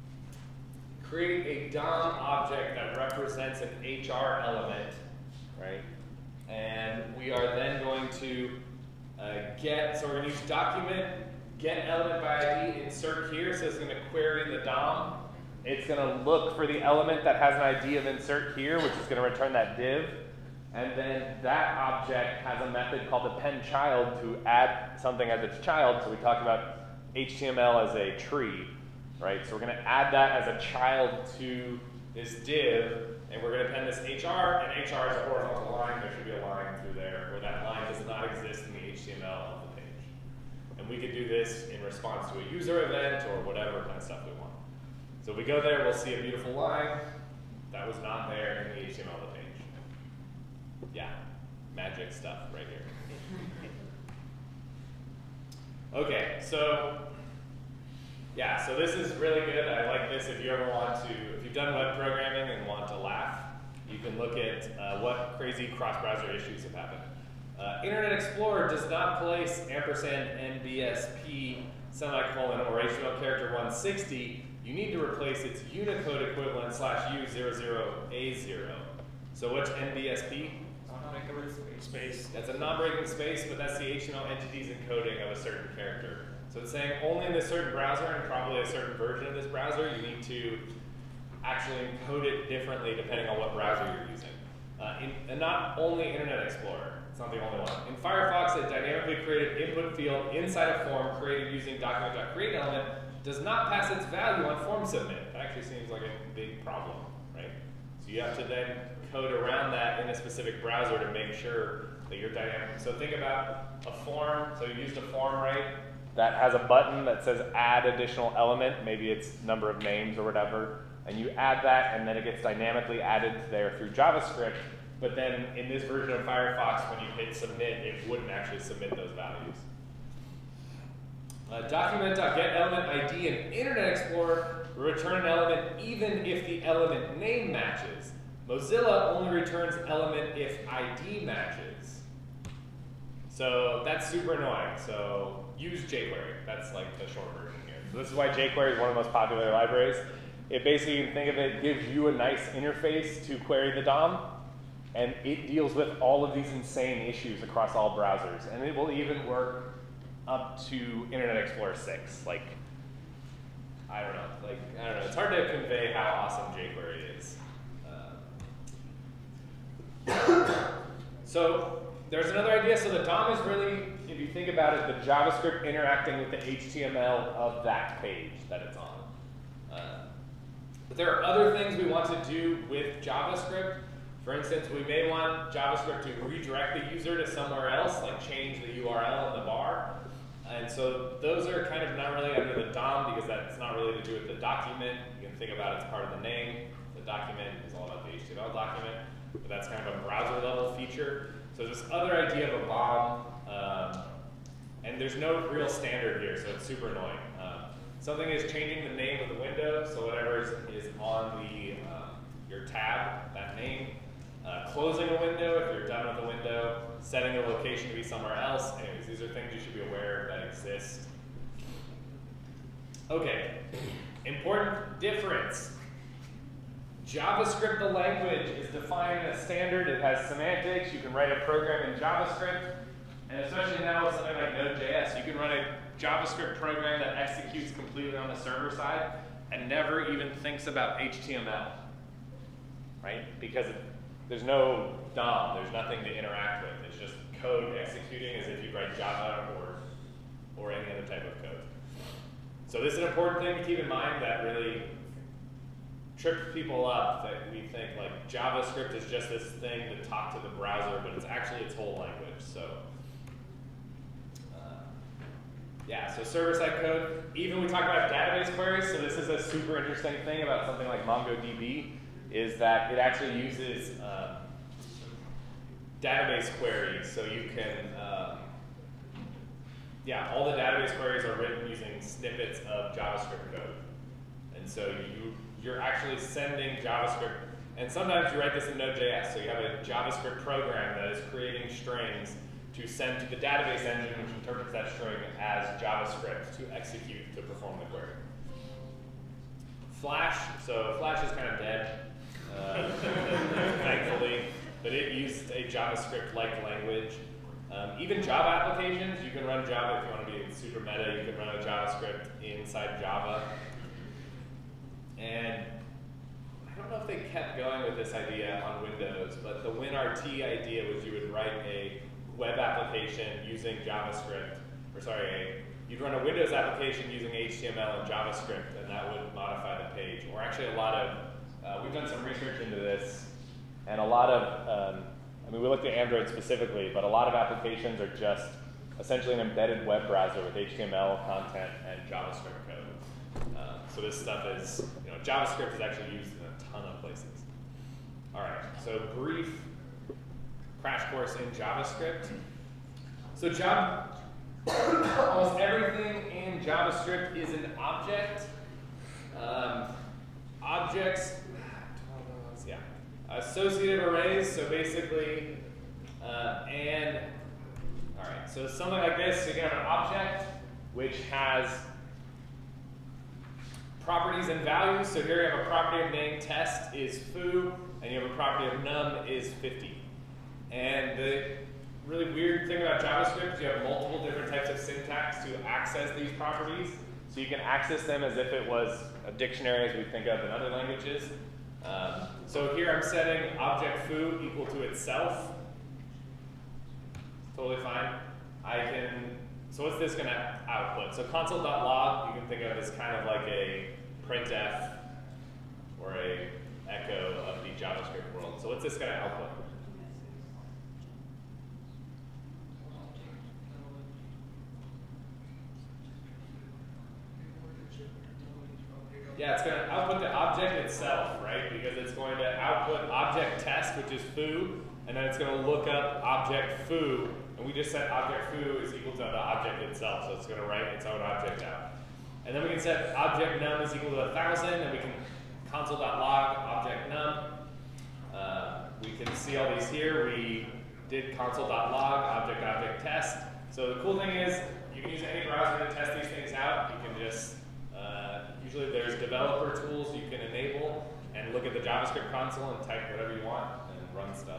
S1: create a D O M object that represents an H R element, right? And we are then going to uh, get, so we're going to use document, get element by I D, insert here. So it's going to query the D O M. It's going to look for the element that has an I D of insert here, which is going to return that div. And then that object has a method called append child to add something as its child. So we talked about H T M L as a tree, right? So we're going to add that as a child to this div, and we're going to append this H R, and H R is a horizontal line. There should be a line through there where that line does not exist in the H T M L of the page. And we could do this in response to a user event or whatever kind of stuff we want. So if we go there, we'll see a beautiful line that was not there in the H T M L of the page. Yeah, magic stuff right here. Okay, so yeah, so this is really good. I like this if you ever want to, if you've done web programming and want to laugh, you can look at uh, what crazy cross-browser issues have happened. Uh, Internet Explorer does not place ampersand N B S P semicolon or H T M L character one sixty. You need to replace its Unicode equivalent slash U zero zero A zero. So what's N B S P?
S6: Non-breakable space.
S4: Space.
S1: That's a non-breaking space, but that's the H T M L entities encoding of a certain character. So it's saying only in this certain browser and probably a certain version of this browser, you need to actually encode it differently depending on what browser you're using. Uh, in, and not only Internet Explorer. It's not the only one. In Firefox, a dynamically created input field inside a form created using document.createElement does not pass its value on form submit. That actually seems like a big problem, right? So you have to then code around that in a specific browser to make sure that you're dynamic. So think about a form. So you used a form, right? That has a button that says add additional element. Maybe it's number of names or whatever. And you add that, and then it gets dynamically added there through JavaScript. But then in this version of Firefox, when you hit submit, it wouldn't actually submit those values. Uh, document.getElementID in Internet Explorer will return an element even if the element name matches. Mozilla only returns element if I D matches. So that's super annoying. So use jQuery. That's like the short version here. So this is why jQuery is one of the most popular libraries. It basically, you can think of it, gives you a nice interface to query the D O M. And it deals with all of these insane issues across all browsers. And it will even work up to Internet Explorer six. Like, I don't know. Like, I don't know. It's hard to convey how awesome jQuery is. Uh, so there's another idea. So the D O M is really, if you think about it, the JavaScript interacting with the H T M L of that page that it's on. Uh, but there are other things we want to do with JavaScript. For instance, we may want JavaScript to redirect the user to somewhere else, like change the U R L in the bar. And so those are kind of not really under the D O M because that's not really to do with the document. You can think about it as part of the name. The document is all about the H T M L document, but that's kind of a browser level feature. So this other idea of a B O M, um, and there's no real standard here, so it's super annoying. Um, something is changing the name of the window, so whatever is, is on the um, your tab, that name. Uh, closing a window if you're done with the window, setting the location to be somewhere else. Anyways, these are things you should be aware of that exist. Okay, important difference. JavaScript, the language, is defined as standard. It has semantics. You can write a program in JavaScript. And especially now with something like Node.js, you can run a JavaScript program that executes completely on the server side and never even thinks about H T M L, right? Because it, there's no D O M. There's nothing to interact with. It's just code executing as if you write Java or, or any other type of code. So this is an important thing to keep in mind that really trips people up, that we think like JavaScript is just this thing to talk to the browser, but it's actually its whole language. So uh, yeah, so server-side code. Even we talk about database queries, so this is a super interesting thing about something like MongoDB, is that it actually uses uh, database queries. So you can, um, yeah, all the database queries are written using snippets of JavaScript code. And so you, you're actually sending JavaScript, and sometimes you write this in Node.js, so you have a JavaScript program that is creating strings to send to the database engine, which interprets that string as JavaScript to execute to perform the query. Flash, so Flash is kind of dead, uh, thankfully, but it used a JavaScript-like language. Um, even Java applications, you can run Java if you want to be super meta, you can run a JavaScript inside Java. And I don't know if they kept going with this idea on Windows, but the WinRT idea was you would write a web application using JavaScript, or sorry, a, you'd run a Windows application using H T M L and JavaScript, and that would modify the page. Or actually a lot of, uh, we've done some research into this, and a lot of, um, I mean, we looked at Android specifically, but a lot of applications are just essentially an embedded web browser with H T M L content and JavaScript code. Uh, so this stuff is, you know, JavaScript is actually used in a ton of places. All right, so brief crash course in JavaScript. So Java, almost everything in JavaScript is an object. Um, objects, yeah, associative arrays. So basically, uh, and all right, so something like this. You can have an object which has properties and values. So here you have a property of name test is foo, and you have a property of num is fifty. And the really weird thing about JavaScript is you have multiple different types of syntax to access these properties. So you can access them as if it was a dictionary as we think of in other languages. Um, so here I'm setting object foo equal to itself. Totally fine. I can, so what's this going to output? So console.log you can think of as kind of like a printf or a echo of the JavaScript world. So what's this going to output? Yeah, it's going to output the object itself, right? Because it's going to output object test, which is foo, and then it's going to look up object foo, and we just set object foo is equal to the object itself, so it's going to write its own object out. And then we can set object num is equal to one thousand, and we can console.log object num. Uh, we can see all these here. We did console.log object object test. So the cool thing is you can use any browser to test these things out. You can just usually there's developer tools you can enable and look at the JavaScript console and type whatever you want and run stuff.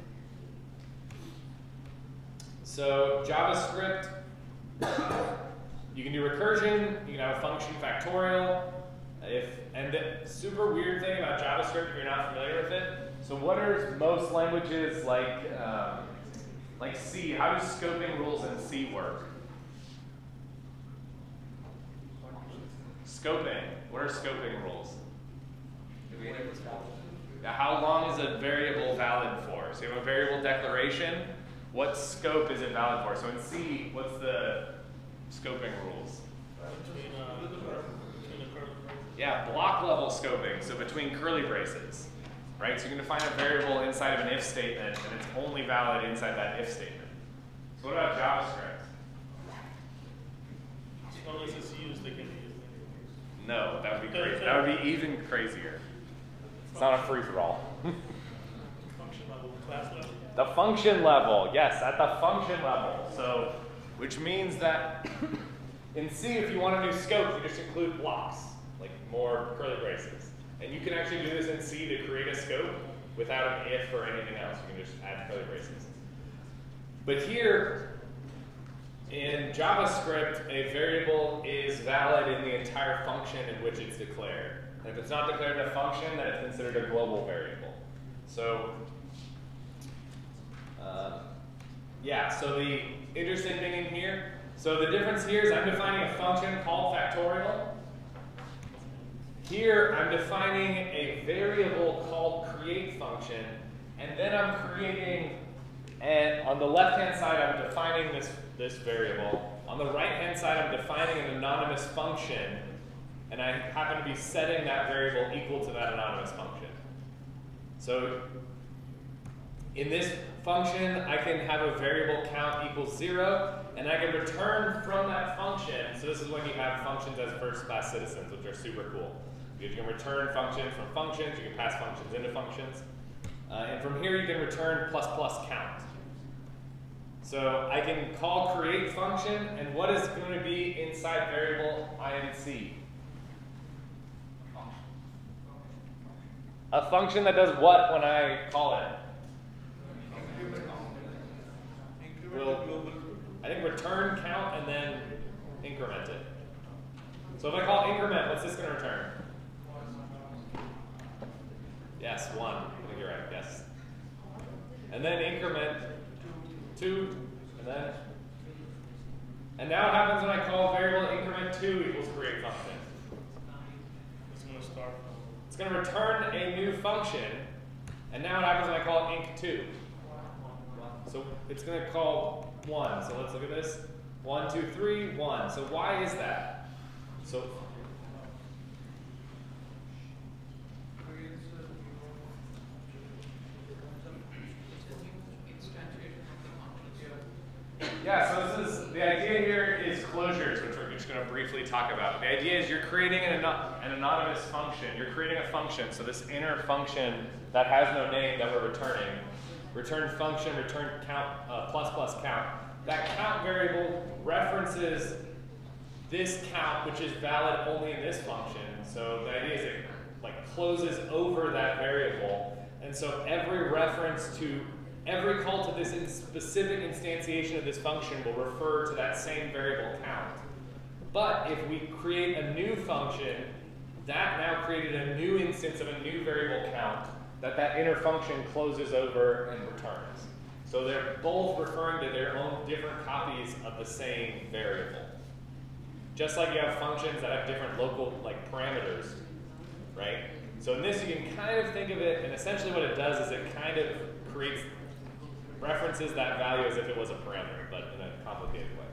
S1: So JavaScript, you can do recursion, you can have a function factorial. If, and the super weird thing about JavaScript if you're not familiar with it, so what are most languages like um, Like C, how do scoping rules in C work? Scoping, what are scoping rules? Now, how long is a variable valid for? So you have a variable declaration. What scope is it valid for? So in C, what's the scoping rules? Yeah, block level scoping, so between curly braces, right? So you can define a variable inside of an if statement, and it's only valid inside that if statement. So what about JavaScript?
S7: As long as it's used, they can use it.
S1: No, that would be crazy. That would be even crazier. It's not a free-for-all.
S7: Function level, class level.
S1: The function level, yes, at the function level. So, which means that in C, if you want to do scope, you just include blocks, like more curly braces. And you can actually do this in C to create a scope without an if or anything else. You can just add curly braces. But here, in JavaScript, a variable is valid in the entire function in which it's declared. And if it's not declared in a function, then it's considered a global variable. So, uh, yeah, so the interesting thing in here, so the difference here is I'm defining a function called factorial. Here, I'm defining a variable called create function, and then I'm creating, and on the left-hand side, I'm defining this, this variable. On the right-hand side, I'm defining an anonymous function, and I happen to be setting that variable equal to that anonymous function. So in this function, I can have a variable count equals zero, and I can return from that function. So this is when you have functions as first-class citizens, which are super cool. You can return functions from functions, you can pass functions into functions. Uh, and from here, you can return plus plus count. So I can call create function, and what is going to be inside variable inc? A function that does what when I call it? Will, I think return count and then increment it. So if I call increment, what's this going to return? Yes, one. I think you're right, yes. And then increment two, and then, and now what happens when I call variable increment two equals create function?
S7: It's going to start.
S1: It's going to return a new function, and now what happens when I call it inc two? So it's going to call one. So let's look at this. One, two, three, one. So why is that? So yeah, so this is, the idea here is closures, which we're just going to briefly talk about. The idea is you're creating an, an anonymous function. You're creating a function, so this inner function that has no name that we're returning. Return function, return count, uh, plus plus count. That count variable references this count, which is valid only in this function. So the idea is it like closes over that variable. And so every reference to Every call to this in specific instantiation of this function will refer to that same variable count. But if we create a new function, that now created a new instance of a new variable count that that inner function closes over and returns. So they're both referring to their own different copies of the same variable. Just like you have functions that have different local like parameters, right? So in this, you can kind of think of it, and essentially what it does is it kind of creates references that value as if it was a parameter, but in a complicated way.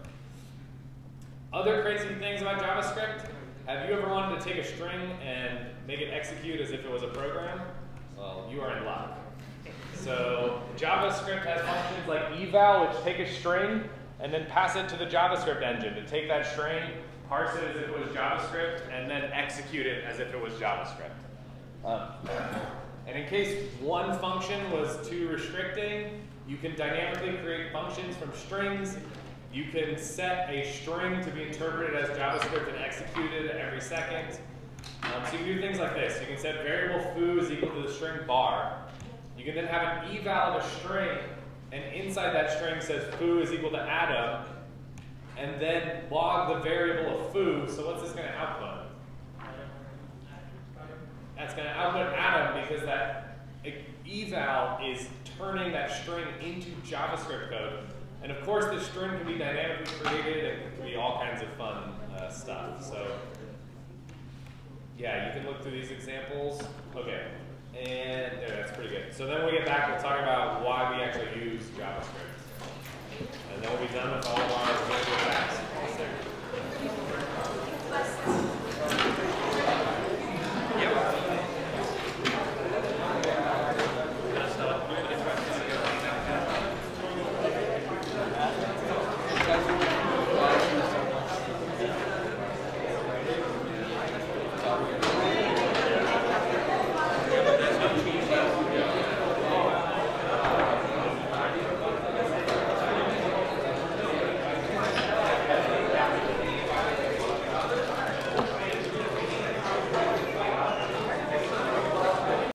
S1: Other crazy things about JavaScript, have you ever wanted to take a string and make it execute as if it was a program? Well, you are in luck. So JavaScript has functions like eval, which take a string and then pass it to the JavaScript engine to take that string, parse it as if it was JavaScript, and then execute it as if it was JavaScript. Um, and in case one function was too restricting, you can dynamically create functions from strings. You can set a string to be interpreted as JavaScript and executed every second. Um, so you can do things like this. You can set variable foo is equal to the string bar. You can then have an eval of a string, and inside that string says foo is equal to Adam, and then log the variable of foo. So what's this going to output? That's going to output Adam because that eval is turning that string into JavaScript code. And of course, the string can be dynamically created and it can be all kinds of fun uh, stuff. So yeah, you can look through these examples. Okay, and there, that's pretty good. So then when we get back, we'll talk about why we actually use JavaScript. And then we'll be done with all of our